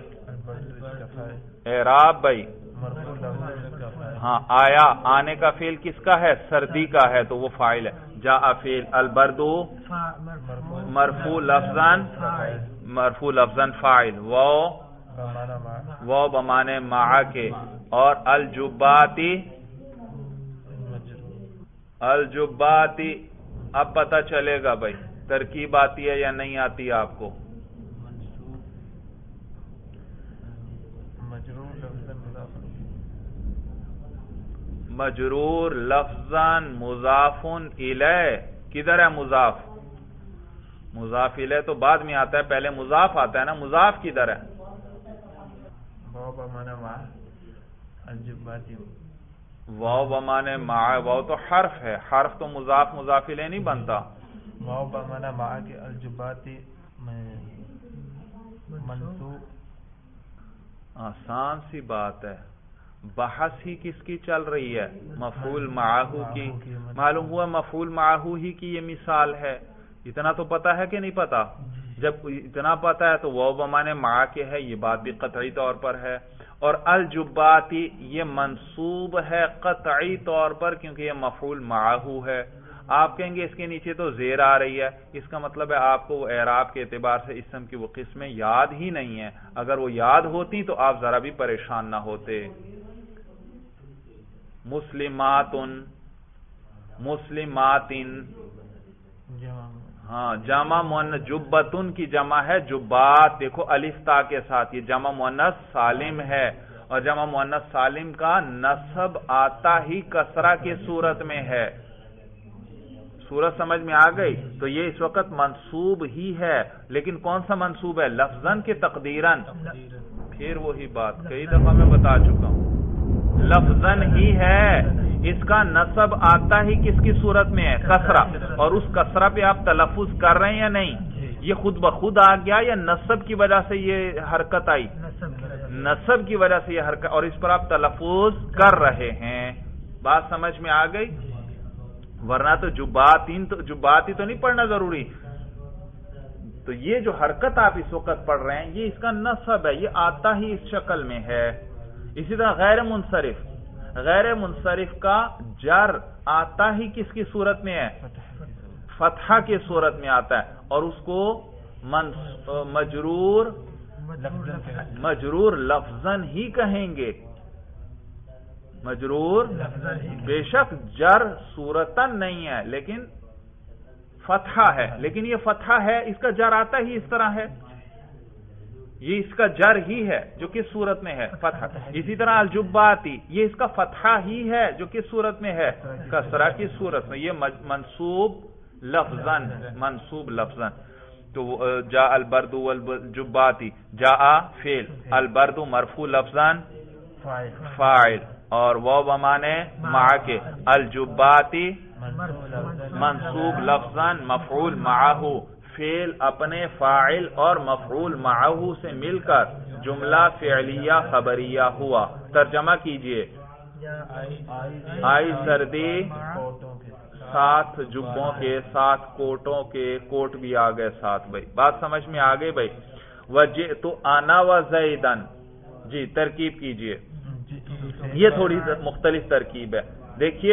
اعراب بھائی ہاں آیا، آنے کا فعل کس کا ہے؟ سردی کا ہے تو وہ فاعل ہے۔ جاء فعل، البرد مرفوع لفظاً مرفوع لفظاً فاعل، وہ وہ بمانے مع کے، اور الجباتی الجباتی اب پتہ چلے گا بھائی ترکیب آتی ہے یا نہیں آتی ہے آپ کو؟ مجرور لفظاً مضاف الیہ، کدھر ہے مضاف؟ مضاف الیہ تو بعد میں آتا ہے، پہلے مضاف آتا ہے نا، مضاف کدھر ہے؟ واو بمانے مع، واو تو حرف ہے، حرف تو مضاف مضاف الیہ نہیں بنتا۔ واو بمانے مع کے الجباتی منصوب، آسان سی بات ہے، بحث ہی کس کی چل رہی ہے؟ مفعول معہ کی۔ معلوم ہوا مفعول معہ ہی کی یہ مثال ہے، اتنا تو پتا ہے کہ نہیں پتا؟ جب اتنا پتا ہے تو واو بمانے مع کے ہے، یہ بات بھی قطعی طور پر ہے، اور الجباتی یہ منصوب ہے قطعی طور پر کیونکہ یہ مفعول معہ ہے۔ آپ کہیں گے اس کے نیچے تو زیر آ رہی ہے، اس کا مطلب ہے آپ کو وہ اعراب کے اعتبار سے اسم کی وہ قسمیں یاد ہی نہیں ہیں، اگر وہ یاد ہوتی تو آپ ذرا بھی پریشان نہ ہوتے۔ مسلمات، مسلمات، ہاں جمع مؤنث، جبتن کی جمع ہے جبات، دیکھو الف تا کے ساتھ، یہ جمع مؤنث سالم ہے، اور جمع مؤنث سالم کا نصب آتا ہی کسرہ کی صورت میں ہے۔ صورت سمجھ میں آ گئی؟ تو یہ اس وقت منصوب ہی ہے، لیکن کون سا منصوب ہے؟ لفظاً کے تقدیراً؟ پھر وہی بات کئی دفعہ میں بتا چکا ہوں، لفظاً ہی ہے، اس کا نصب آتا ہی کس کی صورت میں ہے؟ کسرہ، اور اس کسرہ پہ آپ تلفظ کر رہے ہیں یا نہیں؟ یہ خود بخود آ گیا یا نصب کی وجہ سے یہ حرکت آئی؟ نصب کی وجہ سے یہ حرکت، اور اس پر آپ تلفظ کر رہے ہیں۔ بات سمجھ میں آ گئی؟ ورنہ تو جباتین تو جباتی تو نہیں پڑھنا ضروری، تو یہ جو حرکت آپ اس وقت پڑھ رہے ہیں یہ اس کا نصب ہے، یہ آتا ہی اس شکل میں ہے۔ اسی طرح غیر منصرف، غیر منصرف کا جر آتا ہی کس کی صورت میں ہے؟ فتحہ کی صورت میں آتا ہے، اور اس کو مجرور مجرور لفظاً ہی کہیں گے، مجرور بے شک جر صورتاً نہیں ہے لیکن فتحہ ہے، لیکن یہ فتحہ ہے، اس کا جر آتا ہی اس طرح ہے، یہ اس کا جر ہی ہے جو کس صورت میں ہے فتحہ. اسی طرح الجباتی یہ اس کا فتحہ ہی ہے جو کس صورت میں ہے کسرہ کی صورت میں، یہ منصوب لفظاً منصوب لفظاً. تو جاء البرد والجباتی، جاء فعل، البرد مرفوع لفظاً فاعل، اور وہ بمانے مع کے، الجباتی منصوب لفظاً مفعول معہ، فعل اپنے فاعل اور مفعول معہ سے مل کر جملہ فعلیہ خبریہ ہوا. ترجمہ کیجئے. آئی سردی ساتھ جبوں کے، ساتھ کوٹوں کے، کوٹ بھی آ گئے ساتھ. بھائی بات سمجھ میں آ گئی. بھائی وجئت انا وزیدن، جی ترکیب کیجئے. یہ تھوڑی مختلف ترکیب ہے. دیکھیے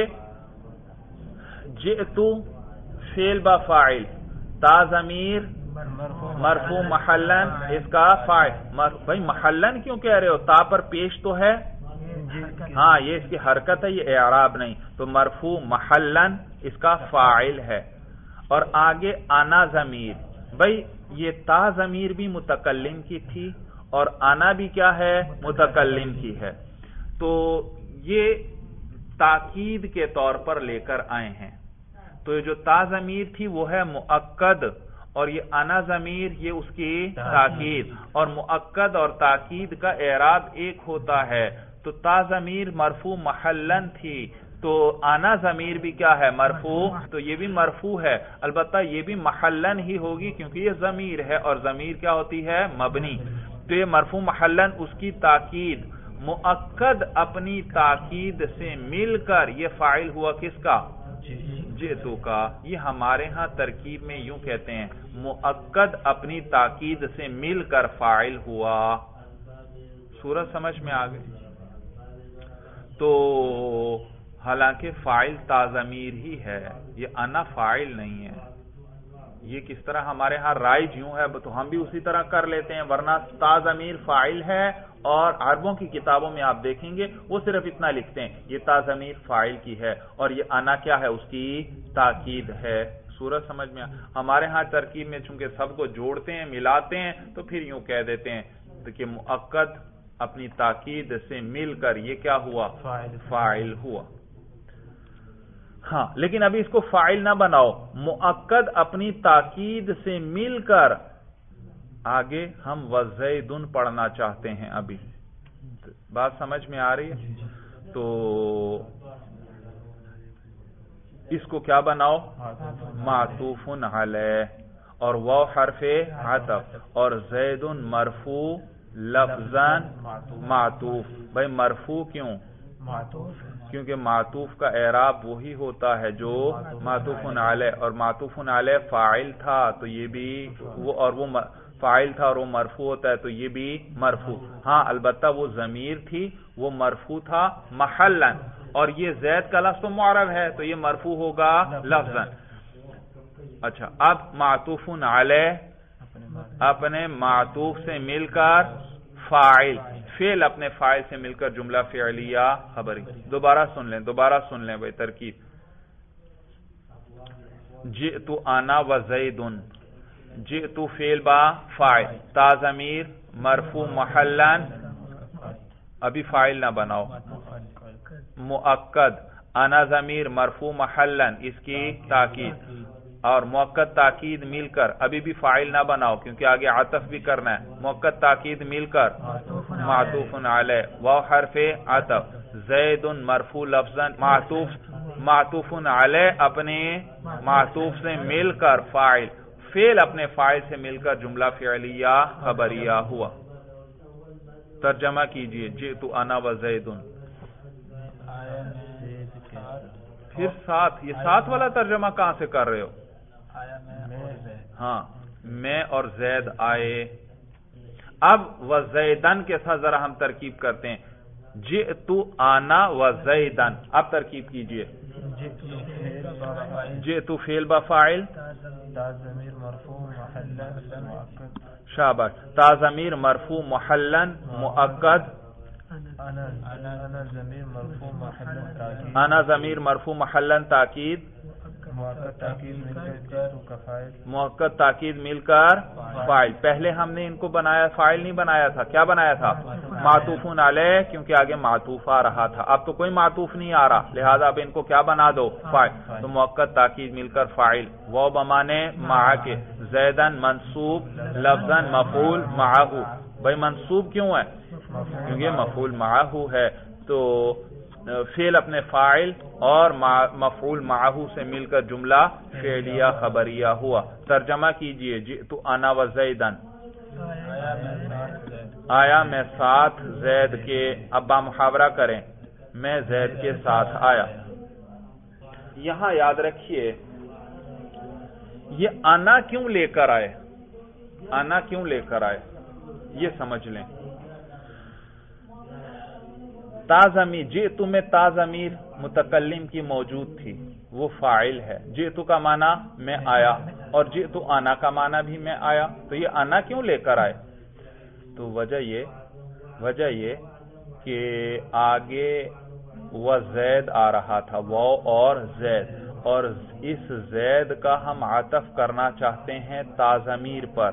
جئت فعل با فاعل، تا ضمیر مرفوع محلن، اس کا فاعل. بھائی محلن کیوں کہہ رہے ہو؟ تا پر پیش تو ہے، ہاں یہ اس کی حرکت ہے، یہ اعراب نہیں. تو مرفوع محلن اس کا فاعل ہے. اور آگے انا ضمیر، بھائی یہ تا ضمیر بھی متکلم کی تھی اور انا بھی کیا ہے متکلم کی ہے، تو یہ تاکید کے طور پر لے کر آئے ہیں. تو یہ جو تا ضمیر تھی وہ ہے مؤکد، اور یہ انا ضمیر یہ اس کی تاکید، اور مؤکد اور تاکید کا اعراب ایک ہوتا ہے. تو تا ضمیر مرفوع محلن تھی، تو انا ضمیر بھی کیا ہے مرفوع، تو یہ بھی مرفوع ہے. البتہ یہ بھی محلن ہی ہوگی کیونکہ یہ ضمیر ہے، اور ضمیر کیا ہوتی ہے مبنی. تو یہ مرفوع محلن اس کی تاکید، مؤکد اپنی تاکید سے مل کر یہ فاعل ہوا کس کا؟ جئتو کا. یہ ہمارے ہاں ترکیب میں یوں کہتے ہیں، مؤکد اپنی تاکید سے مل کر فاعل ہوا. صورت سمجھ میں آ گئی. تو حالانکہ فاعل تا ضمیر ہی ہے، یہ انا فاعل نہیں ہے. یہ کس طرح ہمارے ہاں رائج یوں ہے تو ہم بھی اسی طرح کر لیتے ہیں، ورنہ تا ضمیر فاعل ہے، اور عربوں کی کتابوں میں آپ دیکھیں گے وہ صرف اتنا لکھتے ہیں یہ تا ضمیر فاعل کی ہے، اور یہ انا کیا ہے اس کی تاکید ہے. صورت سمجھ میں. ہمارے ہاں ترکیب میں چونکہ سب کو جوڑتے ہیں ملاتے ہیں تو پھر یوں کہہ دیتے ہیں کہ مؤکد اپنی تاکید سے مل کر یہ کیا ہوا فاعل ہوا. ہاں لیکن ابھی اس کو فاعل نہ بناؤ، مؤکد اپنی تاکید سے مل کر. آگے ہم وزیدن پڑھنا چاہتے ہیں. ابھی بات سمجھ میں آ رہی ہے؟ تو اس کو کیا بناؤ؟ معطوف علیہ، اور وہ حرف عطف، اور زیدن مرفوع لفظاً معطوف. بھائی مرفوع کیوں؟ کیونکہ معطوف کا اعراب وہی ہوتا ہے جو معطوف علیہ، اور معطوف علیہ فاعل تھا تو یہ بھی وہ، اور وہ فاعل تھا اور وہ مرفوع ہوتا ہے تو یہ بھی مرفوع. ہاں البتہ وہ ضمیر تھی وہ مرفوع تھا محلن، اور یہ زید کا لفظ تو معرب ہے تو یہ مرفوع ہوگا لفظاً. اچھا اب معطوف علیہ اپنے معطوف سے مل کر فاعل، فعل اپنے فاعل سے مل کر جملہ فعلیہ خبری. دوبارہ سن لیں دوبارہ سن لیں بھائی ترکیب. جئت انا وزیدن، جئت فعل با فاعل، تا ضمیر مرفوع محلن، ابھی فاعل نہ بناؤ، مؤکد، انا ضمیر مرفوع محلن اس کی تاکید، اور مؤکد تاکید مل کر، ابھی بھی فاعل نہ بناؤ کیونکہ آگے عطف بھی کرنا ہے. مؤکد تاکید مل کر معطوف علیہ، واو حرف عطف، زید مرفوع لفظاً، معطوف معطوف علیہ اپنے معطوف سے مل کر فاعل، فعل اپنے فاعل سے مل کر جملہ فعلیہ خبریہ ہوا. ترجمہ کیجئے. جئت انا وزیدن. پھر ساتھ، یہ ساتھ والا ترجمہ کہاں سے کر رہے ہو؟ ہاں میں اور زید آئے. اب وزیدن کے ساتھ ذرا ہم ترکیب کرتے ہیں. جئت انا وزیدن. اب ترکیب کیجئے. جئتو فعل بفاعل تا ضمیر مرفوع محلا مؤکد شاباش تا ضمیر مرفوع محلا مؤکد انا انا ضمیر مرفوع محلا تاکید انا ضمیر مرفوع محلا تاکید مؤکد تاکید مل کر جئتو کا فاعل مؤکد تاکید مل کر فاعل. پہلے ہم نے ان کو بنایا فاعل نہیں بنایا تھا, کیا بنایا تھا معطوف علیہ, کیونکہ آگے معطوف آ رہا تھا. اب تو کوئی معطوف نہیں آ رہا, لہذا اب ان کو کیا بنا دو فاعل. تو مؤکد تاکید مل کر فاعل. وہ بمانے مع کے زیدن منصوب لفظاً مفعول معہ. بھائی منصوب کیوں ہے؟ کیونکہ مفعول معہ ہے. تو فعل اپنے فاعل اور مفعول معہ سے مل کر جملہ فعلیہ خبریہ ہوا. ترجمہ کیجئے جئتو انا و زیدن, آیا میں ساتھ زید کے. اب با محاورہ کریں, میں زید کے ساتھ آیا. یہاں یاد رکھیے یہ انا کیوں لے کر آئے, انا کیوں لے کر آئے یہ سمجھ لیں. تا ضمیر جئتو میں تا ضمیر متکلم کی موجود تھی, وہ فاعل ہے. جئتو کا معنی میں آیا, اور جئتو انا کا معنی بھی میں آیا. تو یہ انا کیوں لے کر آئے؟ تو وجہ یہ وجہ یہ کہ آگے وہ زید آ رہا تھا, وہ اور زید, اور اس زید کا ہم عطف کرنا چاہتے ہیں تا ضمیر پر.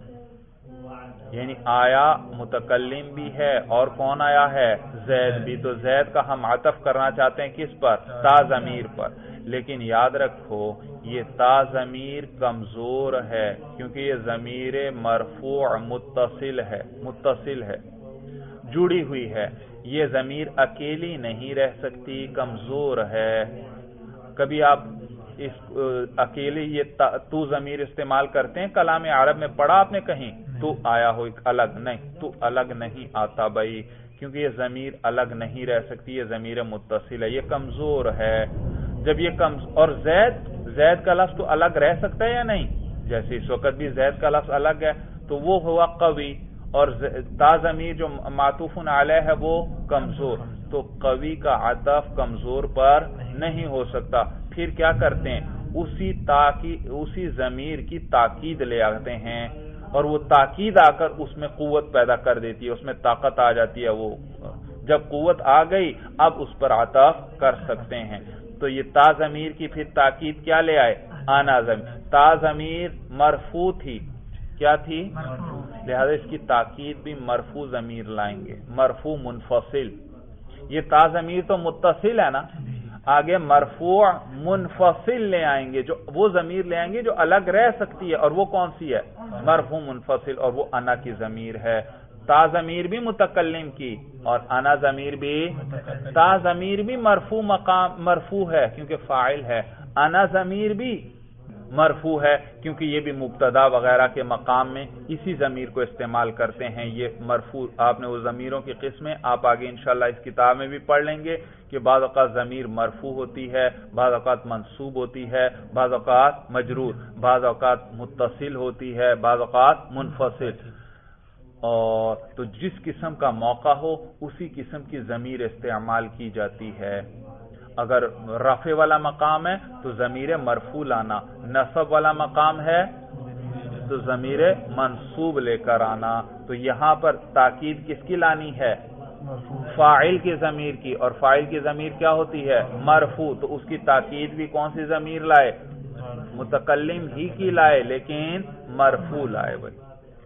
یعنی آیا متکلم بھی ہے اور کون آیا ہے؟ زید بھی. تو زید کا ہم عطف کرنا چاہتے ہیں کس پر؟ تا ضمیر پر. لیکن یاد رکھو یہ تا ضمیر کمزور ہے, کیونکہ یہ ضمیر مرفوع متصل ہے, متصل ہے, جڑی ہوئی ہے. یہ ضمیر اکیلی نہیں رہ سکتی, کمزور ہے. کبھی آپ اس اکیلی یہ تو ضمیر استعمال کرتے ہیں کلام عرب میں, پڑھا آپ نے کہیں تو آیا ہو الگ؟ نہیں, تو الگ نہیں آتا بھائی, کیونکہ یہ ضمیر الگ نہیں رہ سکتی, یہ ضمیر متصل ہے, یہ کمزور ہے. جب یہ کم اور زید زید کا لفظ تو الگ رہ سکتا ہے یا نہیں؟ جیسے اس وقت بھی زید کا لفظ الگ ہے, تو وہ ہوا قوی, اور تا ضمیر جو معطوف علیہ ہے وہ کمزور. تو قوی کا عطف کمزور پر نہیں ہو سکتا. پھر کیا کرتے ہیں؟ اسی تاکید اسی ضمیر کی تاکید لے آتے ہیں, اور وہ تاکید آ کر اس میں قوت پیدا کر دیتی ہے, اس میں طاقت آ جاتی ہے. وہ جب قوت آ گئی اب اس پر عطف کر سکتے ہیں. تو یہ تا ضمیر کی پھر تاکید کیا لے آئے؟ انا ضمیر. تا ضمیر مرفوع تھی, کیا تھی؟ لہذا اس کی تاکید بھی مرفوع ضمیر لائیں گے, مرفوع منفصل. یہ تا ضمیر تو متصل ہے نا, آگے مرفوع منفصل لے آئیں گے, جو وہ ضمیر لے آئیں گے جو الگ رہ سکتی ہے, اور وہ کون سی ہے؟ مرفوع منفصل, اور وہ انا کی ضمیر ہے. تا ضمیر بھی متکلم کی اور انا ضمیر بھی. تا ضمیر بھی مرفوع مقام مرفوع ہے کیونکہ فاعل ہے, انا ضمیر بھی مرفوع ہے کیونکہ یہ بھی مبتدا وغیرہ کے مقام میں اسی ضمیر کو استعمال کرتے ہیں. یہ مرفوع, آپ نے وہ ضمیروں کی قسمیں آپ آگے انشاءاللہ اس کتاب میں بھی پڑھ لیں گے کہ بعض اوقات ضمیر مرفوع ہوتی ہے, بعض اوقات منصوب ہوتی ہے, بعض اوقات مجرور, بعض اوقات متصل ہوتی ہے, بعض اوقات منفصل. اور تو جس قسم کا موقع ہو اسی قسم کی ضمیر استعمال کی جاتی ہے. اگر رفع والا مقام ہے تو ضمیر مرفوع لانا, نصب والا مقام ہے تو ضمیر منصوب لے کر آنا. تو یہاں پر تاکید کس کی لانی ہے؟ فاعل کی ضمیر کی, اور فاعل کی ضمیر کیا ہوتی ہے؟ مرفوع. تو اس کی تاکید بھی کون سی ضمیر لائے؟ متکلم ہی کی لائے, لیکن مرفوع لائے بھائی.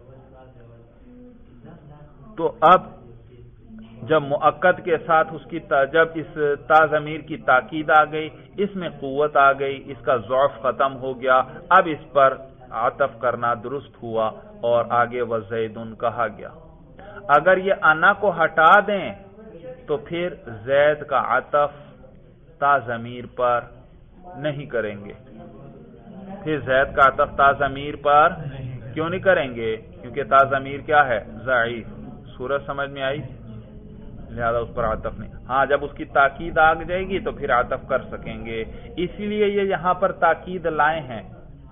تو اب جب مؤکد کے ساتھ اس کی جب اس تا ضمیر کی تاکید آ گئی, اس میں قوت آ گئی, اس کا ضعف ختم ہو گیا, اب اس پر عطف کرنا درست ہوا اور آگے وزیدن کہا گیا. اگر یہ انا کو ہٹا دیں تو پھر زید کا عطف تا ضمیر پر نہیں کریں گے. پھر زید کا عطف تا ضمیر پر کیوں نہیں کریں گے؟ کیونکہ تا ضمیر کیا ہے؟ ضعیف. سورج سمجھ میں آئی؟ لہذا اس پر عطف نہیں. ہاں جب اس کی تاکید آ جائے گی تو پھر عطف کر سکیں گے. اسی لیے یہ یہاں پر تاکید لائے ہیں,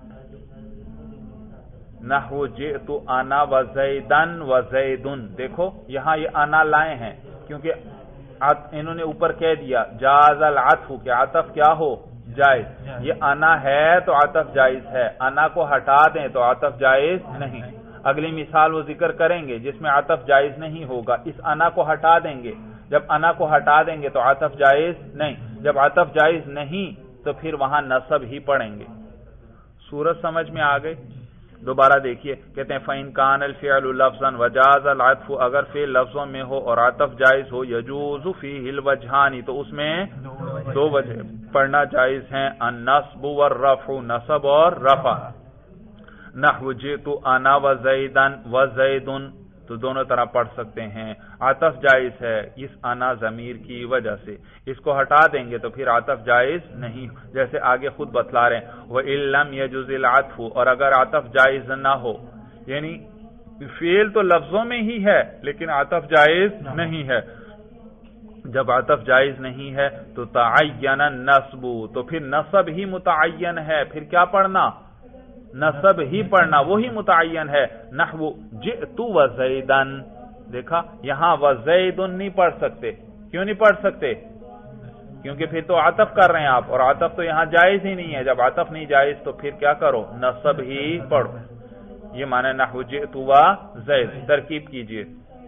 نحو جئت انا وزیدن وزیدن. دیکھو یہاں یہ انا لائے ہیں کیونکہ انہوں نے اوپر کہہ دیا جاز العطف کہ عطف کیا ہو؟ جائز. یہ انا ہے تو عطف جائز ہے, انا کو ہٹا دیں تو عطف جائز نہیں. اگلی مثال وہ ذکر کریں گے جس میں عطف جائز نہیں ہوگا. اس انا کو ہٹا دیں گے, جب انا کو ہٹا دیں گے تو عطف جائز نہیں. جب عطف جائز نہیں تو پھر وہاں نصب ہی پڑیں گے. صورت سمجھ میں آ گئی؟ دوبارہ دیکھیے, کہتے ہیں فَإِن كَانَ الْفِعْلُ لَفْظًا وَجَازَ الْعَطْفُ, اگر فعل لفظوں میں ہو اور عطف جائز ہو, يَجُوزُ فِيهِ الْوَجْهَانِ, تو اس میں دو وجہ پڑھنا جائز ہیں, النصب والرفع, نصب اور رفع. نحو جئت انا وزیدن وزیدن, تو دونوں طرح پڑھ سکتے ہیں. عطف جائز ہے اس انا ضمیر کی وجہ سے, اس کو ہٹا دیں گے تو پھر عطف جائز نہیں, جیسے آگے خود بتلا رہے ہیں. وَإِن لَمْ يَجُزِ الْعَطْفُ, اور اگر عطف جائز نہ ہو, یعنی فعل تو لفظوں میں ہی ہے لیکن عطف جائز نہیں ہے. جب عطف جائز نہیں ہے تو تعین النصب, تو پھر نصب ہی متعین ہے. پھر کیا پڑھنا؟ نصب ہی پڑھنا, وہی متعین ہے. نحو جئت وزیدن, دیکھا یہاں وزیدن نہیں پڑھ سکتے. کیوں نہیں پڑھ سکتے؟ کیونکہ پھر تو عطف کر رہے ہیں آپ, اور عطف تو یہاں جائز ہی نہیں ہے. جب عطف نہیں جائز تو پھر کیا کرو؟ نصب ہی پڑھو. یہ معنی نحو جئت وزید. ترکیب کیجئے.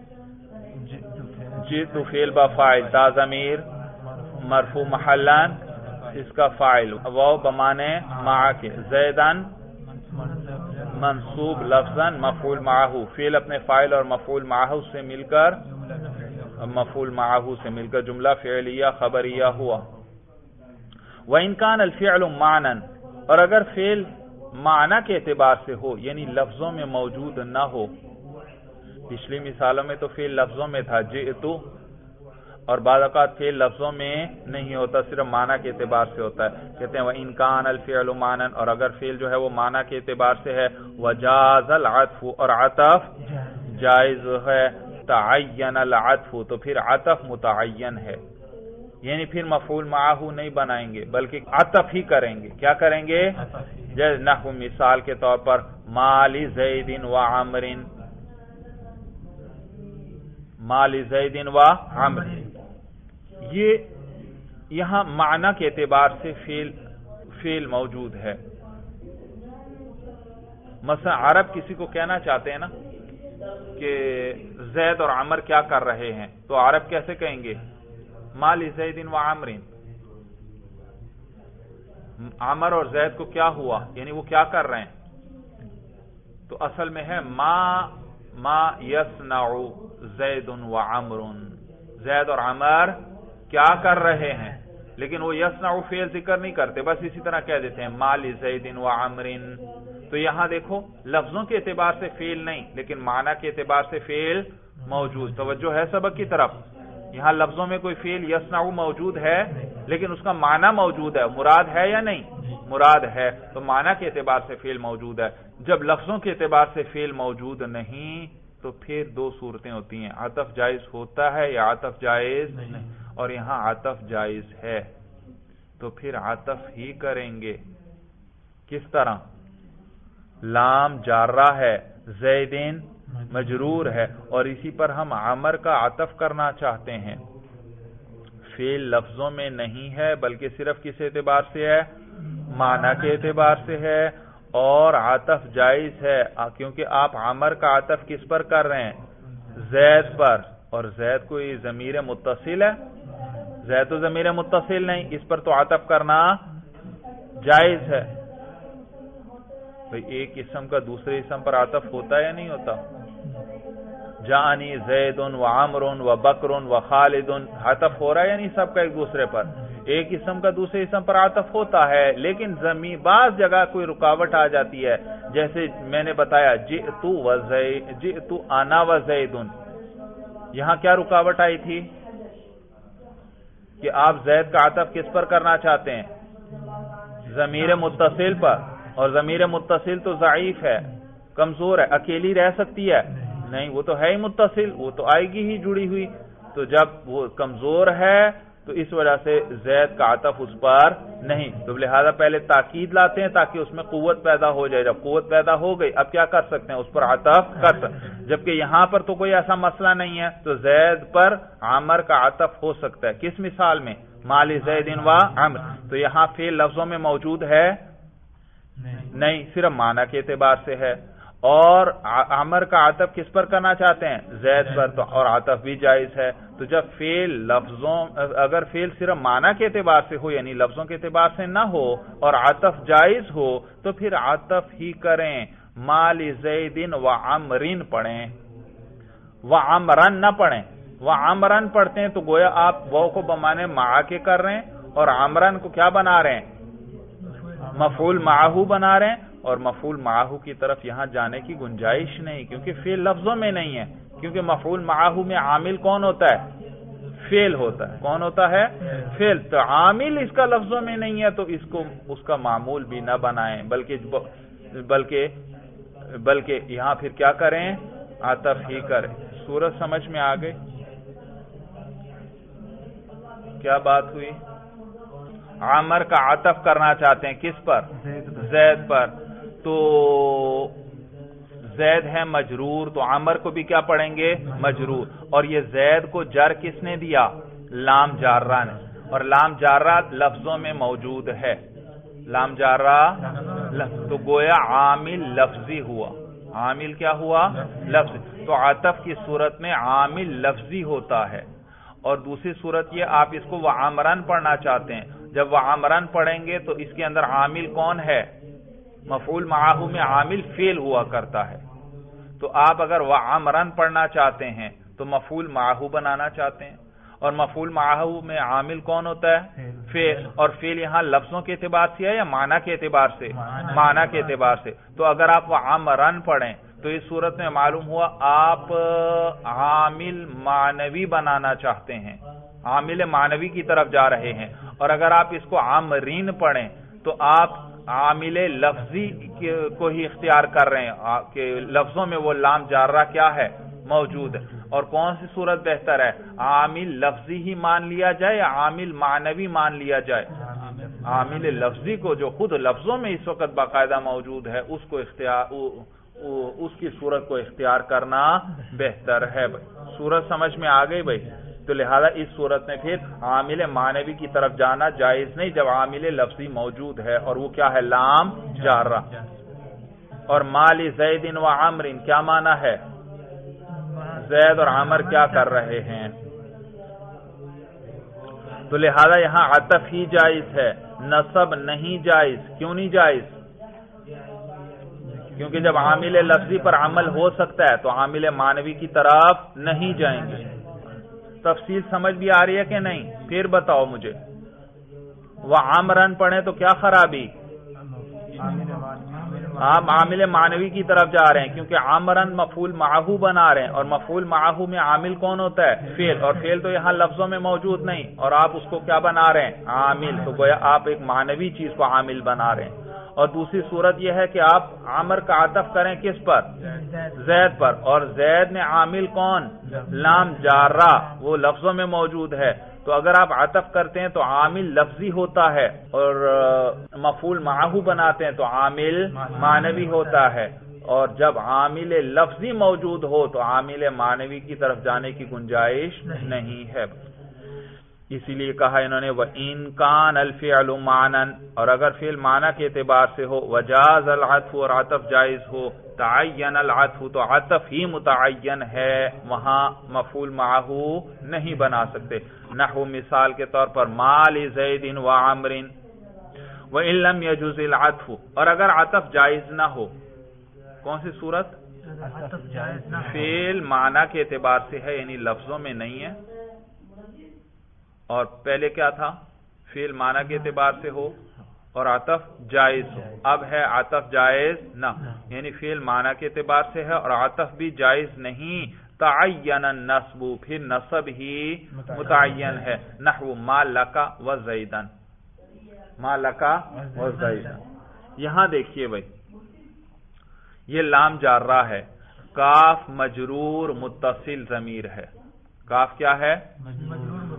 جئت فعل با فاعل, تا ضمیر مرفوع محلان, اس کا فاعل واو بمانے مع کے, زیدن منصوب لفظاً مفعول معہو, فعل اپنے فاعل اور مفعول معہو سے مل کر مفعول معہو سے مل کر جملہ فعلیہ خبریہ ہوا. وَإِن كَانَ الْفِعْلُ مَعْنًا, اور اگر فعل معنی کے اعتبار سے ہو, یعنی لفظوں میں موجود نہ ہو. پچھلی مثالوں میں تو فعل لفظوں میں تھا جئتو, اور بعض اوقات فعل لفظوں میں نہیں ہوتا, صرف معنی کے اعتبار سے ہوتا ہے. کہتے ہیں وَإِن كَانَ الْفِعْلُ مَعْنًا, اور اگر فعل جو ہے وہ معنی کے اعتبار سے ہے, وَجَازَ الْعَطْفُ, اور عطف جائز ہے, تعین العطف, تو پھر عطف متعین ہے. یعنی پھر مفعول معہو نہیں بنائیں گے بلکہ عطف ہی کریں گے. کیا کریں گے؟ جیسے نحو مثال کے طور پر مالی زید و عمر, مالی زید و عمر, یہ یہاں معنی کے اعتبار سے فعل فعل موجود ہے. مثلا عرب کسی کو کہنا چاہتے ہیں نا کہ زید اور عمر کیا کر رہے ہیں, تو عرب کیسے کہیں گے؟ مالی زید و عمر, عمر اور زید کو کیا ہوا, یعنی وہ کیا کر رہے ہیں. تو اصل میں ہے ما ما یصنع زید و عمر, زید اور عمر کیا کر رہے ہیں, لیکن وہ یصنع فعل ذکر نہیں کرتے, بس اسی طرح کہہ دیتے ہیں مالی زید و عمر. تو یہاں دیکھو لفظوں کے اعتبار سے فعل نہیں لیکن معنی کے اعتبار سے فعل موجود. توجہ ہے سبق کی طرف. یہاں لفظوں میں کوئی فعل یصنع موجود ہے لیکن اس کا معنی موجود ہے. مراد ہے یا نہیں؟ مراد ہے, تو معنی کے اعتبار سے فعل موجود ہے. جب لفظوں کے اعتبار سے فعل موجود نہیں تو پھر دو صورتیں ہوتی ہیں, عطف جائز ہوتا ہے یا عطف جائز نہیں. اور یہاں عطف جائز ہے تو پھر عطف ہی کریں گے. کس طرح؟ لام جارہ ہے, زیدین مجرور ہے, اور اسی پر ہم عمر کا عطف کرنا چاہتے ہیں. فعل لفظوں میں نہیں ہے بلکہ صرف کس اعتبار سے ہے؟ معنی کے اعتبار سے ہے, اور عطف جائز ہے کیونکہ آپ عمر کا عطف کس پر کر رہے ہیں؟ زید پر, اور زید کوئی ضمیر متصل ہے؟ زید تو ضمیر متصل نہیں, اس پر تو عطف کرنا جائز ہے. بھئی ایک اسم کا دوسرے اسم پر عطف ہوتا ہے یا نہیں ہوتا؟ جانی زید و عمر و بکر و خالد, عطف ہو رہا ہے یا نہیں سب کا ایک دوسرے پر؟ ایک اسم کا دوسرے اسم پر عطف ہوتا ہے لیکن زمین بعض جگہ کوئی رکاوٹ آ جاتی ہے, جیسے میں نے بتایا جئت و زید, جئت انا و زید. یہاں کیا رکاوٹ آئی تھی کہ آپ زید کا عطف کس پر کرنا چاہتے ہیں؟ ضمیر متصل پر, اور ضمیر متصل تو ضعیف ہے, کمزور ہے, اکیلی رہ سکتی ہے؟ نہیں, وہ تو ہے ہی متصل, وہ تو آئے گی ہی جڑی ہوئی. تو جب وہ کمزور ہے تو تو اس وجہ سے زید کا عطف اس پر نہیں، تو لہذا پہلے تاکید لاتے ہیں تاکہ اس میں قوت پیدا ہو جائے. جب قوت پیدا ہو گئی اب کیا کر سکتے ہیں، اس پر عطف کر سکتے ہیں. جبکہ یہاں پر تو کوئی ایسا مسئلہ نہیں ہے، تو زید پر عمر کا عطف ہو سکتا ہے. کس مثال میں؟ مال زید و عمر. تو یہاں فعل لفظوں میں موجود ہے نہیں، صرف معنی کے اعتبار سے ہے. اور عمر کا عطف کس پر کرنا چاہتے ہیں؟ زید پر، تو اور عطف بھی جائز ہے. تو جب فعل لفظوں اگر فعل صرف معنی کے اعتبار سے ہو یعنی لفظوں کے اعتبار سے نہ ہو اور عطف جائز ہو تو پھر عطف ہی کریں. مال زید و عمرن پڑھیں، و عمرن نہ پڑھیں. و عمرن پڑھتے ہیں تو گویا آپ وہ کو بمانے مع کے کر رہے ہیں اور عمرن کو کیا بنا رہے ہیں؟ مفعول معہو بنا رہے ہیں. اور مفعول معہو کی طرف یہاں جانے کی گنجائش نہیں، کیونکہ فعل لفظوں میں نہیں ہے. کیونکہ مفعول معہو میں عامل کون ہوتا ہے؟ فعل ہوتا ہے. کون ہوتا ہے؟ فعل. تو عامل اس کا لفظوں میں نہیں ہے تو اس کو اس کا معمول بھی نہ بنائیں، بلکہ بلکہ بلکہ یہاں پھر کیا کریں؟ عطف ہی کریں. صورت سمجھ میں آ گئی؟ کیا بات ہوئی؟ عامر کا عطف کرنا چاہتے ہیں کس پر؟ زید پر. تو زید ہے مجرور تو عامر کو بھی کیا پڑھیں گے؟ مجرور. اور یہ زید کو جر کس نے دیا؟ لام جارہ نے. اور لام جارہ لفظوں میں موجود ہے. لام جارہ تو گویا عامل لفظی ہوا. عامل کیا ہوا؟ لفظ. تو عطف کی صورت میں عامل لفظی ہوتا ہے. اور دوسری صورت یہ آپ اس کو وعمرن پڑھنا چاہتے ہیں. جب وعمرن پڑھیں گے تو اس کے اندر عامل کون ہے؟ مفعول معہو میں عامل فعل ہوا کرتا ہے. تو آپ اگر وعمرن پڑھنا چاہتے ہیں تو مفعول معہو بنانا چاہتے ہیں. اور مفعول معہو میں عامل کون ہوتا ہے؟ فعل. اور فعل یہاں لفظوں کے اعتبار سے ہے یا معنی کے اعتبار سے؟ معنی کے اعتبار سے. تو اگر آپ وعمرن پڑھیں تو اس صورت میں معلوم ہوا آپ عامل معنوی بنانا چاہتے ہیں، عامل معنوی کی طرف جا رہے ہیں. اور اگر آپ اس کو عامرین پڑھیں تو آپ عامل لفظی کو ہی اختیار کر رہے ہیں کہ لفظوں میں وہ لام جارہ کیا ہے؟ موجود ہے. اور کون سی صورت بہتر ہے؟ عامل لفظی ہی مان لیا جائے یا عامل معنوی مان لیا جائے؟ عامل لفظی کو جو خود لفظوں میں اس وقت باقاعدہ موجود ہے اس کو اختیار اس کی صورت کو اختیار کرنا بہتر ہے. صورت سمجھ میں آ گئی بھائی؟ تو لہذا اس صورت میں پھر عامل معنوی کی طرف جانا جائز نہیں جب عامل لفظی موجود ہے اور وہ کیا ہے؟ لام جارہ. اور مال زید و عمر کیا معنی ہے؟ زید اور عمر کیا کر رہے ہیں؟ تو لہذا یہاں عطف ہی جائز ہے، نصب نہیں جائز. کیوں نہیں جائز؟ کیونکہ جب عامل لفظی پر عمل ہو سکتا ہے تو عامل معنوی کی طرف نہیں جائیں گے. تفصیل سمجھ بھی آ رہی ہے کہ نہیں؟ پھر بتاؤ مجھے. وعمرن پڑھیں تو کیا خرابی؟ آپ عامل معنوی کی طرف جا رہے ہیں کیونکہ عمرن مفعول معہو بنا رہے ہیں اور مفعول معہو میں عامل کون ہوتا ہے؟ فعل. اور فعل تو یہاں لفظوں میں موجود نہیں اور آپ اس کو کیا بنا رہے ہیں؟ عامل. تو گویا آپ ایک معنوی چیز کو عامل بنا رہے ہیں. اور دوسری صورت یہ ہے کہ آپ عمر کا عطف کریں کس پر؟ زید پر. اور زید میں عامل کون؟ لام جارہ، وہ لفظوں میں موجود ہے. تو اگر آپ عطف کرتے ہیں تو عامل لفظی ہوتا ہے اور مفعول معہو بناتے ہیں تو عامل معنوی ہوتا ہے. اور جب عامل لفظی موجود ہو تو عامل معنوی کی طرف جانے کی گنجائش نہیں ہے. اسی لیے کہا انہوں نے وَإِن كَانَ الْفِعْلُ مَعْنًا، اور اگر فعل معنی کے اعتبار سے ہو، وَجَازَ الْعَطْفُ، اور عطف جائز ہو، تَعَيَّنَ الْعَطْفُ، تو عطف ہی متعین ہے، وہاں مفعول معہو نہیں بنا سکتے. نحو مثال کے طور پر مال زید وعمر. وَإِن لَمْ يَجُزِ الْعَطْفُ، اور اگر عطف جائز نہ ہو. کون سی صورت؟ فعل معنی کے اعتبار سے ہے یعنی لفظوں میں نہیں ہے، اور پہلے کیا تھا؟ فعل معنی کے اعتبار سے ہو اور عطف جائز ہو. اب ہے عطف جائز نہ، یعنی فعل معنی کے اعتبار سے ہے اور عطف بھی جائز نہیں. تعین النصب، پھر نصب ہی متعین ہے. نحو ما لکا و زیدن، ما لکا و زیدن. یہاں دیکھیے بھائی، یہ لام جارہ ہے، کاف مجرور متصل ضمیر ہے. کاف کیا ہے؟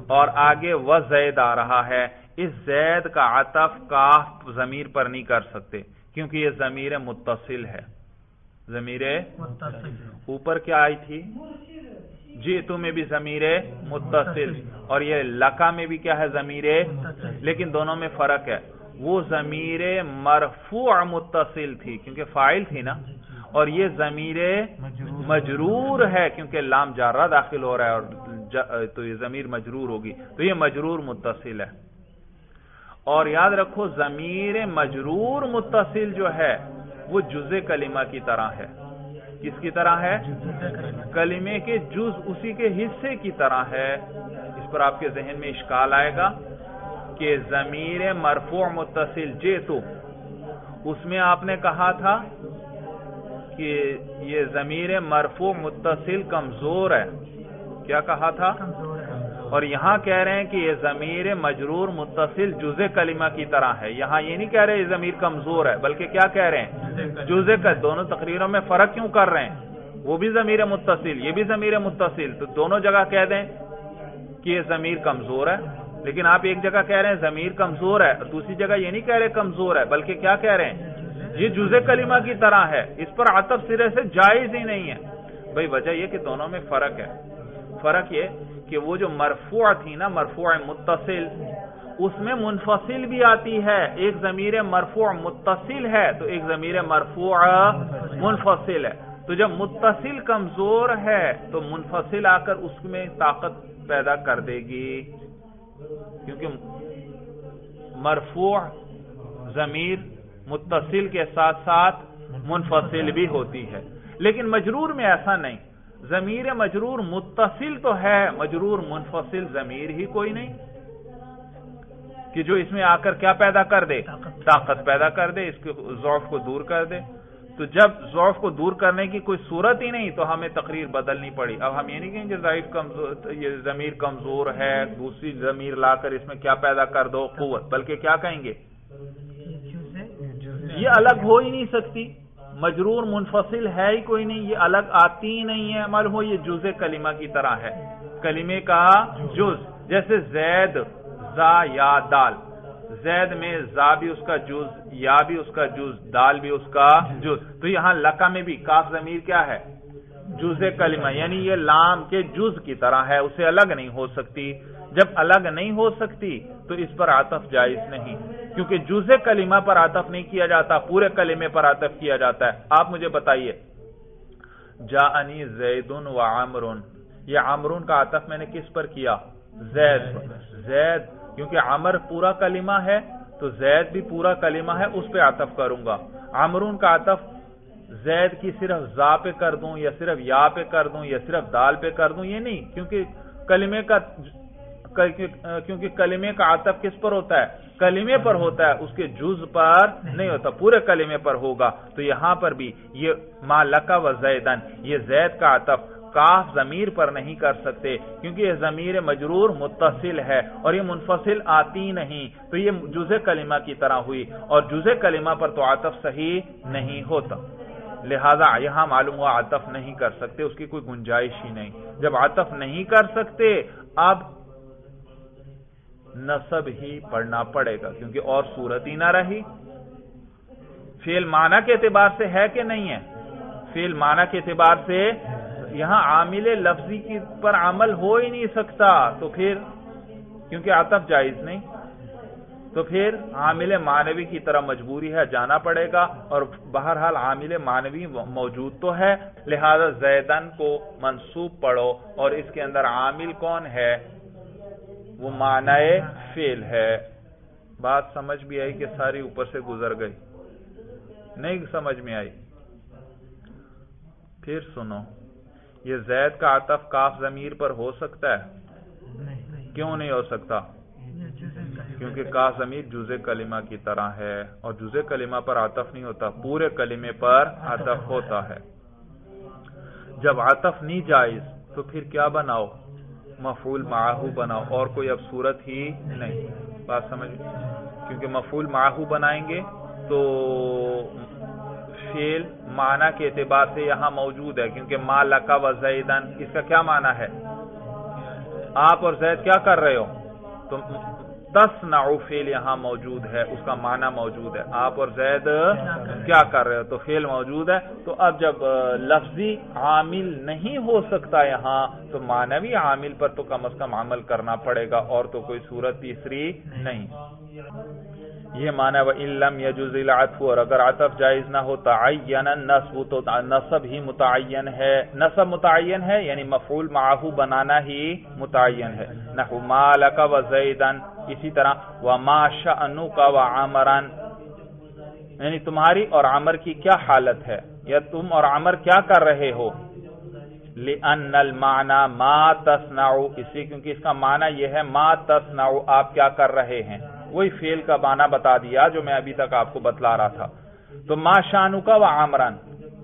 اور آگے و زید آ رہا ہے، اس زید کا عطف کاف ضمیر پر نہیں کر سکتے کیونکہ یہ ضمیر متصل ہے. ضمیر اوپر کیا آئی تھی؟ جئتو میں بھی ضمیر متصل، اور یہ لکا میں بھی کیا ہے؟ ضمیر. لیکن دونوں میں فرق ہے، وہ ضمیر مرفوع متصل تھی کیونکہ فاعل تھی نا، اور یہ ضمیر مجرور ہے کیونکہ لام جارہ داخل ہو رہا ہے، اور تو یہ ضمیر مجرور ہوگی، تو یہ مجرور متصل ہے. اور یاد رکھو ضمیر مجرور متصل جو ہے وہ جزء کلمہ کی طرح ہے. کس کی طرح ہے؟ کلمے کے جز اسی کے حصے کی طرح ہے. اس پر آپ کے ذہن میں اشکال آئے گا کہ ضمیر مرفوع متصل جئتو، اس میں آپ نے کہا تھا کہ یہ ضمیر مرفوع متصل کمزور ہے. کیا کہا تھا؟ اور یہاں کہہ رہے ہیں کہ یہ ضمیر مجرور متصل جزء کلمہ کی طرح ہے. یہاں یہ نہیں کہہ رہے یہ ضمیر کمزور ہے، بلکہ کیا کہہ رہے ہیں؟ جزء کا. دونوں تقریروں میں فرق کیوں کر رہے ہیں؟ وہ بھی ضمیر متصل، یہ بھی ضمیر متصل، تو دونوں جگہ کہہ دیں کہ یہ ضمیر کمزور ہے. لیکن آپ ایک جگہ کہہ رہے ہیں ضمیر کمزور ہے، اور دوسری جگہ یہ نہیں کہہ رہے کمزور ہے، بلکہ کیا کہہ رہے ہیں؟ یہ جزء کلمہ کی طرح ہے. اس پر عطف سرے سے جائز ہی نہیں ہے. بھئی وجہ یہ کہ دونوں میں فرق ہے. فرق یہ کہ وہ جو مرفوع تھی نا، مرفوع متصل، اس میں منفصل بھی آتی ہے. ایک ضمیر مرفوع متصل ہے تو ایک ضمیر مرفوع منفصل ہے. تو جب متصل کمزور ہے تو منفصل آ کر اس میں طاقت پیدا کر دے گی، کیونکہ مرفوع ضمیر متصل کے ساتھ ساتھ منفصل بھی ہوتی ہے. لیکن مجرور میں ایسا نہیں. ضمیر مجرور متصل تو ہے، مجرور منفصل ضمیر ہی کوئی نہیں کہ جو اس میں آ کر کیا پیدا کر دے؟ طاقت پیدا کر دے، اس کے ضعف کو دور کر دے. تو جب ضعف کو دور کرنے کی کوئی صورت ہی نہیں تو ہمیں تقریر بدلنی پڑی. اب ہم یہ نہیں کہیں گے ضعیف کمزور، یہ ضمیر کمزور ہے، دوسری ضمیر لا کر اس میں کیا پیدا کر دو؟ قوت. بلکہ کیا کہیں گے؟ یہ الگ ہو ہی نہیں سکتی. مجرور منفصل ہے ہی کوئی نہیں، یہ الگ آتی ہی نہیں ہے. معلوم ہو یہ جزء کلمہ کی طرح ہے، کلمے کا جز. جیسے زید، زا یا دال. زید میں زا بھی اس کا جز، یا بھی اس کا جز، دال بھی اس کا جز. تو یہاں لکا میں بھی کاف ضمیر کیا ہے؟ جزء کلمہ، یعنی یہ لام کے جز کی طرح ہے، اسے الگ نہیں ہو سکتی. جب الگ نہیں ہو سکتی تو اس پر عطف جائز نہیں، کیونکہ جزء کلمہ پر عطف نہیں کیا جاتا، پورے کلمے پر عطف کیا جاتا ہے. آپ مجھے بتائیے، جاءنی زید و عمر، یہ عمرون کا عطف میں نے کس پر کیا؟ زید. زید کیونکہ عمر پورا کلمہ ہے تو زید بھی پورا کلمہ ہے، اس پہ عطف کروں گا. عمرون کا عطف زید کی صرف زا پہ کر دوں یا صرف یا پہ کر دوں یا صرف دال پہ کر دوں، یہ نہیں، کیونکہ کلمے کا کیونکہ کلمے کا عطف کس پر ہوتا ہے؟ کلمے پر ہوتا ہے، اس کے جز پر نہیں ہوتا، پورے کلمے پر ہوگا. تو یہاں پر بھی یہ ما لکا و زیدن، یہ زید کا عطف کاف ضمیر پر نہیں کر سکتے کیونکہ یہ ضمیر مجرور متصل ہے اور یہ منفصل آتی نہیں، تو یہ جزء کلمہ کی طرح ہوئی، اور جزء کلمہ پر تو عطف صحیح نہیں ہوتا. لہذا یہاں معلوم ہوا عطف نہیں کر سکتے، اس کی کوئی گنجائش ہی نہیں. جب عطف نہیں کر سکتے اب نصب ہی پڑھنا پڑے گا کیونکہ اور صورت ہی نہ رہی. فعل معنی کے اعتبار سے ہے کہ نہیں ہے؟ فعل معنی کے اعتبار سے یہاں عامل لفظی کی پر عمل ہو ہی نہیں سکتا، تو پھر کیونکہ عطف جائز نہیں، تو پھر عامل معنوی کی طرح مجبوری ہے، جانا پڑے گا. اور بہرحال عامل معنوی موجود تو ہے، لہذا زیدن کو منصوب پڑھو، اور اس کے اندر عامل کون ہے؟ وہ معنی فعل ہے. بات سمجھ بھی آئی کہ ساری اوپر سے گزر گئی؟ نہیں سمجھ میں آئی؟ پھر سنو، یہ زید کا عطف کاف ضمیر پر ہو سکتا ہے؟ کیوں نہیں ہو سکتا؟ کیونکہ کاف ضمیر جزء کلمہ کی طرح ہے، اور جزء کلمہ پر عطف نہیں ہوتا، پورے کلمے پر عطف ہوتا ہے. جب عطف نہیں جائز تو پھر کیا بناؤ؟ مفعول معہو بناؤ، اور کوئی اب صورت ہی نہیں. بات سمجھ؟ کیونکہ مفعول معہو بنائیں گے تو فعل معنی کے اعتبار سے یہاں موجود ہے، کیونکہ ما لکا و زیدن، اس کا کیا معنی ہے؟ آپ اور زید کیا کر رہے ہو؟ تو تصنع فعل یہاں موجود ہے، اس کا معنی موجود ہے، آپ اور زید کیا کر رہے ہو، تو فعل موجود ہے۔ تو اب جب لفظی عامل نہیں ہو سکتا یہاں تو معنوی عامل پر تو کم از کم عمل کرنا پڑے گا، اور تو کوئی صورت تیسری نہیں۔ یہ معنی وَإِن لَمْ يَجُزِ الْعَطْفُ، اور اگر عطف جائز نہ ہو تعیّنَ النَّصْبُ تو نصب ہی متعین ہے، نصب متعین ہے یعنی مفعول معہ بنانا ہی متعین ہے۔ نحو مَا لَكَ وَزَيْدًا، اسی طرح وَمَا شَأْنُكَ وَعَمْرًا، یعنی تمہاری اور عمر کی کیا حالت ہے، یا تم اور عمر کیا کر رہے ہو۔ لِأَنَّ الْمَعْنَى مَا تَصْنَعُ، اس لیے کیونکہ اس کا معنی یہ ہے مَا تَصْنَعُ، آپ کیا کر رہے ہیں، وہی فعل کا معنی بتا دیا جو میں ابھی تک آپ کو بتلا رہا تھا۔ تو ما شانک و عامرن،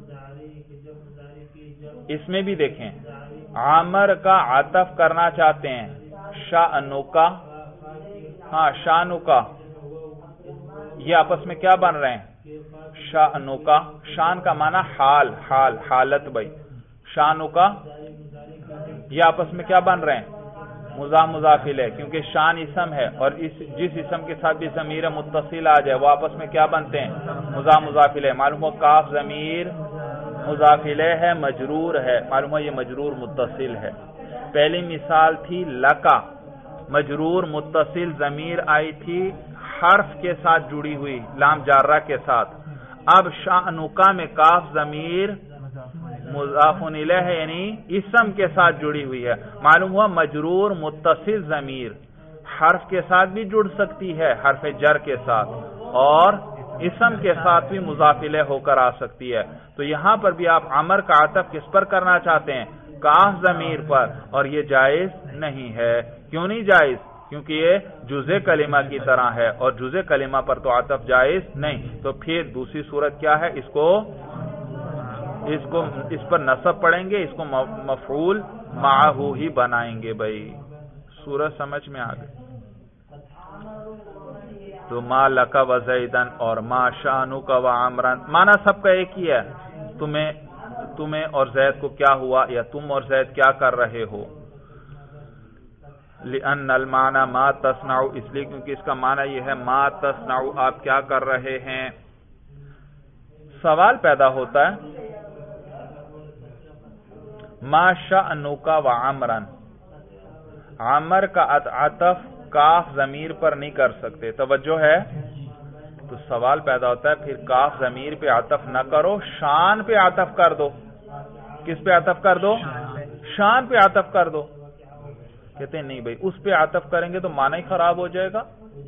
اس میں بھی دیکھیں عامر کا عطف کرنا چاہتے ہیں، شانک، ہاں شانک، یہ آپس میں کیا بن رہے ہیں، شانک، شان کا معنی حال، حال حالت، بھائی شانک، یہ آپس میں کیا بن رہے ہیں، مضاف مضاف الیہ، کیونکہ شان اسم ہے اور اس جس اسم کے ساتھ بھی ضمیر متصل آ جائے وہ آپس میں کیا بنتے ہیں، مضاف مضاف الیہ۔ معلوم ہو کاف ضمیر مضاف الیہ ہے، مجرور ہے، معلوم ہو یہ مجرور متصل ہے۔ پہلی مثال تھی لکا، مجرور متصل ضمیر آئی تھی حرف کے ساتھ جڑی ہوئی، لام جارہ کے ساتھ۔ اب شأنکا میں کاف ضمیر مضاف الیہ ہے یعنی اسم کے ساتھ جڑی ہوئی ہے، معلوم ہوا مجرور متصل ضمیر حرف کے ساتھ بھی جڑ سکتی ہے، حرف جر کے ساتھ، اور اسم کے ساتھ بھی مضاف الیہ ہو کر آ سکتی ہے۔ تو یہاں پر بھی آپ عمر کا عطف کس پر کرنا چاہتے ہیں، کاف ضمیر پر، اور یہ جائز نہیں ہے۔ کیوں نہیں جائز؟ کیونکہ یہ جزء کلمہ کی طرح ہے، اور جزء کلمہ پر تو عطف جائز نہیں۔ تو پھر دوسری صورت کیا ہے، اس کو اس کو اس پر نصب پڑھیں گے، اس کو مفعول معہ ہی بنائیں گے۔ بھائی سورج سمجھ میں آ گئی؟ تو ما لک و زیدن اور ما شانک و عمرن، معنی سب کا ایک ہی ہے، تمہیں تمہیں اور زید کو کیا ہوا، یا تم اور زید کیا کر رہے ہو۔ لأن المعنى ما تصنع، اس لیے کیونکہ اس کا معنی یہ ہے ما تصنع، آپ کیا کر رہے ہیں۔ سوال پیدا ہوتا ہے ما شأنک و عمرن، عمر کا عطف کاف ضمیر پر نہیں کر سکتے، توجہ ہے؟ تو سوال پیدا ہوتا ہے پھر کاف ضمیر پہ عطف نہ کرو، شان پہ عطف کر دو۔ کس پہ عطف کر دو؟ شان پہ عطف کر دو۔ کہتے ہیں نہیں بھائی اس پہ عطف کریں گے تو معنی ہی خراب ہو جائے گا،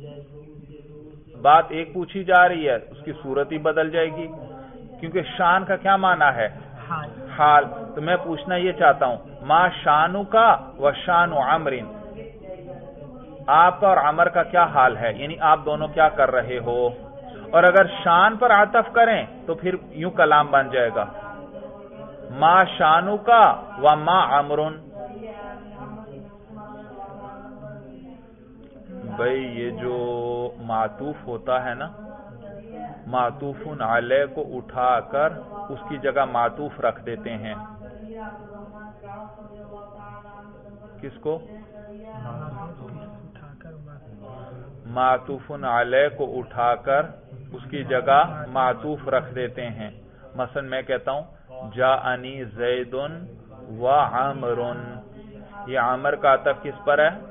بات ایک پوچھی جا رہی ہے اس کی صورت ہی بدل جائے گی، کیونکہ شان کا کیا معنی ہے، حال۔ تو میں پوچھنا یہ چاہتا ہوں ما شانکا و شان عمرن، آپ کا اور عمر کا کیا حال ہے، یعنی آپ دونوں کیا کر رہے ہو۔ اور اگر شان پر عطف کریں تو پھر یوں کلام بن جائے گا ما شانکا و ما عمرن۔ بھئی یہ جو معطوف ہوتا ہے نا، معطوف علیہ کو اٹھا کر اس کی جگہ معطوف رکھ دیتے ہیں، کس کو؟ معطوف علیہ کو اٹھا کر اس کی جگہ معطوف رکھ دیتے ہیں۔ مثلا میں کہتا ہوں جاءنی زید و عمر، یہ عمر کا عطف کس پر ہے،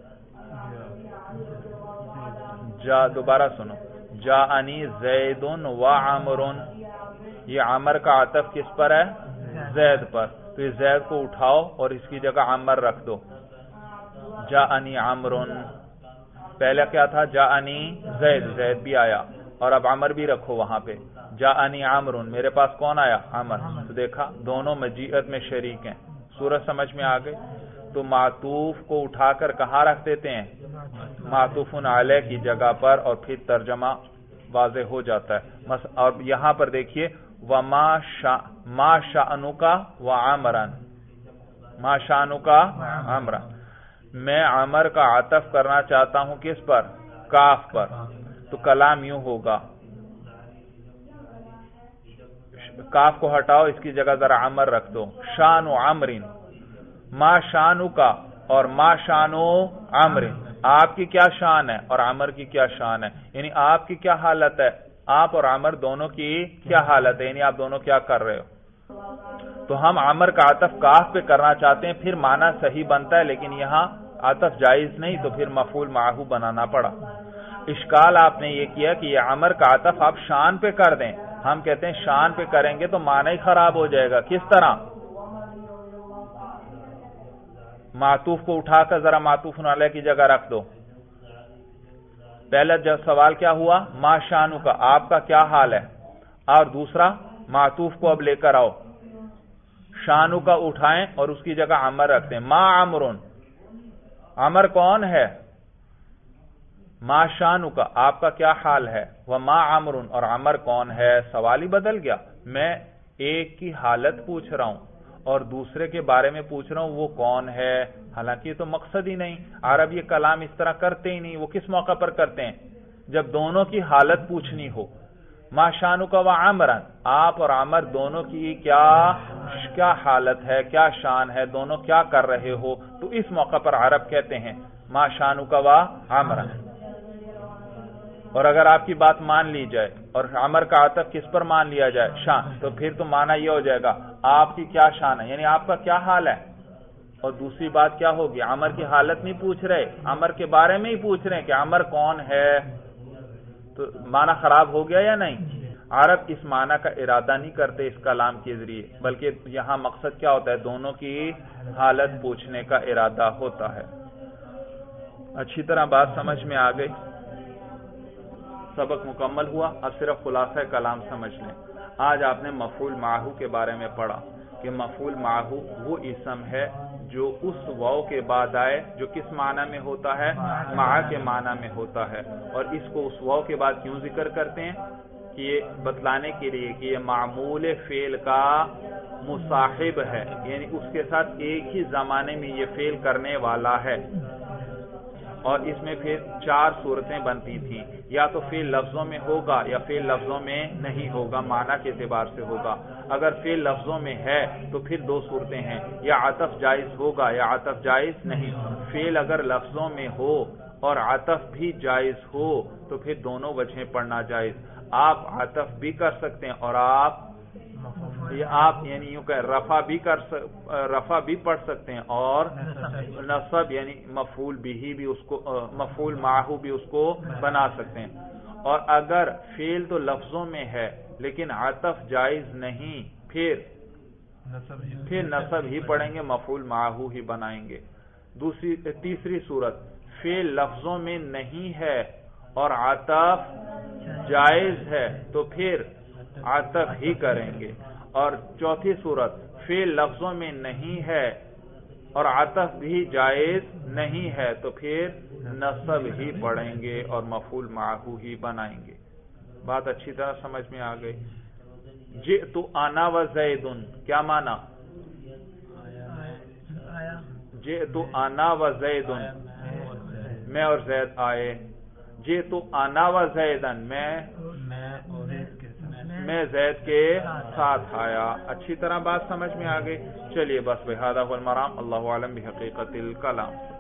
جا دوبارہ سنو، جاءنی زید و عمر، یہ عمر کا عطف کس پر ہے، زید پر۔ تو یہ زید کو اٹھاؤ اور اس کی جگہ عمر رکھ دو، جاءنی عمر۔ پہلے کیا تھا، جاءنی زید، زید بھی آیا، اور اب عمر بھی رکھو وہاں پہ، جاءنی عمر، میرے پاس کون آیا، عمر۔ تو دیکھا دونوں مجیت میں شریک ہیں، صورت سمجھ میں آ گئی۔ تو معطوف کو اٹھا کر کہاں رکھ دیتے ہیں، معطوف علیہ کی جگہ پر، اور پھر ترجمہ واضح ہو جاتا ہے۔ اور یہاں پر دیکھیے وما شا ما شأنکا و عمرن، ما شأنکا عمرن، میں عمر کا عطف کرنا چاہتا ہوں کس پر، کاف پر۔ تو کلام یوں ہوگا، کاف کو ہٹاؤ، اس کی جگہ ذرا عمر رکھ دو، شان و عمرن، ما شانکا، اور ما شانو عمر، آپ کی کیا شان ہے اور عمر کی کیا شان ہے، یعنی آپ کی کیا حالت ہے، آپ اور عمر دونوں کی کیا حالت ہے، یعنی آپ دونوں کیا کر رہے ہو۔ تو ہم عمر کا عطف کاف پہ کرنا چاہتے ہیں، پھر معنی صحیح بنتا ہے، لیکن یہاں عطف جائز نہیں، تو پھر مفعول معہ بنانا پڑا۔ اشکال آپ نے یہ کیا کہ یہ عمر کا عطف آپ شان پہ کر دیں، ہم کہتے ہیں شان پہ کریں گے تو معنی ہی خراب ہو جائے گا۔ کس طرح؟ معطوف کو اٹھا کر ذرا معطوف علیہ کی جگہ رکھ دو۔ پہلا جب سوال کیا ہوا، ما شانو کا، آپ کا کیا حال ہے، اور دوسرا معطوف کو اب لے کر آؤ، شانو کا اٹھائیں اور اس کی جگہ عمر رکھتے ہیں۔ ما عمرن، عمر کون ہے، ما شانو کا، آپ کا کیا حال ہے، وہ ما عمرن، اور عمر کون ہے۔ سوال ہی بدل گیا، میں ایک کی حالت پوچھ رہا ہوں اور دوسرے کے بارے میں پوچھ رہا ہوں وہ کون ہے، حالانکہ یہ تو مقصد ہی نہیں، عرب یہ کلام اس طرح کرتے ہی نہیں، وہ کس موقع پر کرتے ہیں، جب دونوں کی حالت پوچھنی ہو۔ ما شانو کا و عمرن، آپ اور عمر دونوں کی کیا کیا حالت ہے، کیا شان ہے، دونوں کیا کر رہے ہو، تو اس موقع پر عرب کہتے ہیں ما شانو کا و عمرن۔ اور اگر آپ کی بات مان لی جائے اور عمر کا عطف کس پر مان لیا جائے، شان، تو پھر تو معنی یہ ہو جائے گا آپ کی کیا شان ہے، یعنی آپ کا کیا حال ہے۔ اور دوسری بات کیا ہوگی، عمر کی حالت نہیں پوچھ رہے، عمر کے بارے میں ہی پوچھ رہے ہیں کہ عمر کون ہے، تو معنی خراب ہو گیا یا نہیں۔ عرب اس معنی کا ارادہ نہیں کرتے اس کلام کے ذریعے، بلکہ یہاں مقصد کیا ہوتا ہے، دونوں کی حالت پوچھنے کا ارادہ ہوتا ہے۔ اچھی طرح بات سمجھ میں آ گئی، سبق مکمل ہوا، اب صرف خلاصہ کلام سمجھ لیں۔ آج آپ نے مفعول معہ کے بارے میں پڑھا کہ مفعول معہ وہ اسم ہے جو اس واو کے بعد آئے، جو کس معنی میں ہوتا ہے، مع کے معنی میں ہوتا ہے، اور اس کو اس واو کے بعد کیوں ذکر کرتے ہیں، کہ یہ بتلانے کے لیے کہ یہ معمول فعل کا مصاحب ہے، یعنی اس کے ساتھ ایک ہی زمانے میں یہ فعل کرنے والا ہے۔ اور اس میں پھر چار صورتیں بنتی تھیں، یا تو فعل لفظوں میں ہوگا یا فعل لفظوں میں نہیں ہوگا، معنی کے اعتبار سے ہوگا۔ اگر فعل لفظوں میں ہے تو پھر دو صورتیں ہیں، یا عطف جائز ہوگا یا عطف جائز نہیں۔ فعل اگر لفظوں میں ہو اور عطف بھی جائز ہو تو پھر دونوں وجہیں پڑھنا جائز، آپ عطف بھی کر سکتے ہیں اور آپ آپ یعنی یوں کہ رفع بھی کر رفع بھی پڑھ سکتے ہیں، اور نصب یعنی مفعول بھی بھی اس کو مفعول معہ بھی اس کو بنا سکتے ہیں۔ اور اگر فعل تو لفظوں میں ہے لیکن عطف جائز نہیں، پھر پھر نصب ہی پڑھیں گے، مفعول معہ ہی بنائیں گے۔ دوسری تیسری صورت، فعل لفظوں میں نہیں ہے اور عطف جائز ہے تو پھر عطف ہی کریں گے۔ اور چوتھی صورت، فعل لفظوں میں نہیں ہے اور عطف بھی جائز نہیں ہے تو پھر نصب ہی پڑھیں گے اور مفعول معہ ہی بنائیں گے۔ بات اچھی طرح سمجھ میں آ گئی۔ جئت انا و زید، کیا معنی، جئت انا و زید، میں اور زید آئے۔ جئت انا و زیدن، میں میں زید کے ساتھ آیا۔ اچھی طرح بات سمجھ میں آ گئی۔ چلیے بس بہذا هو المرام، اللہ اعلم بحقیقت الکلام۔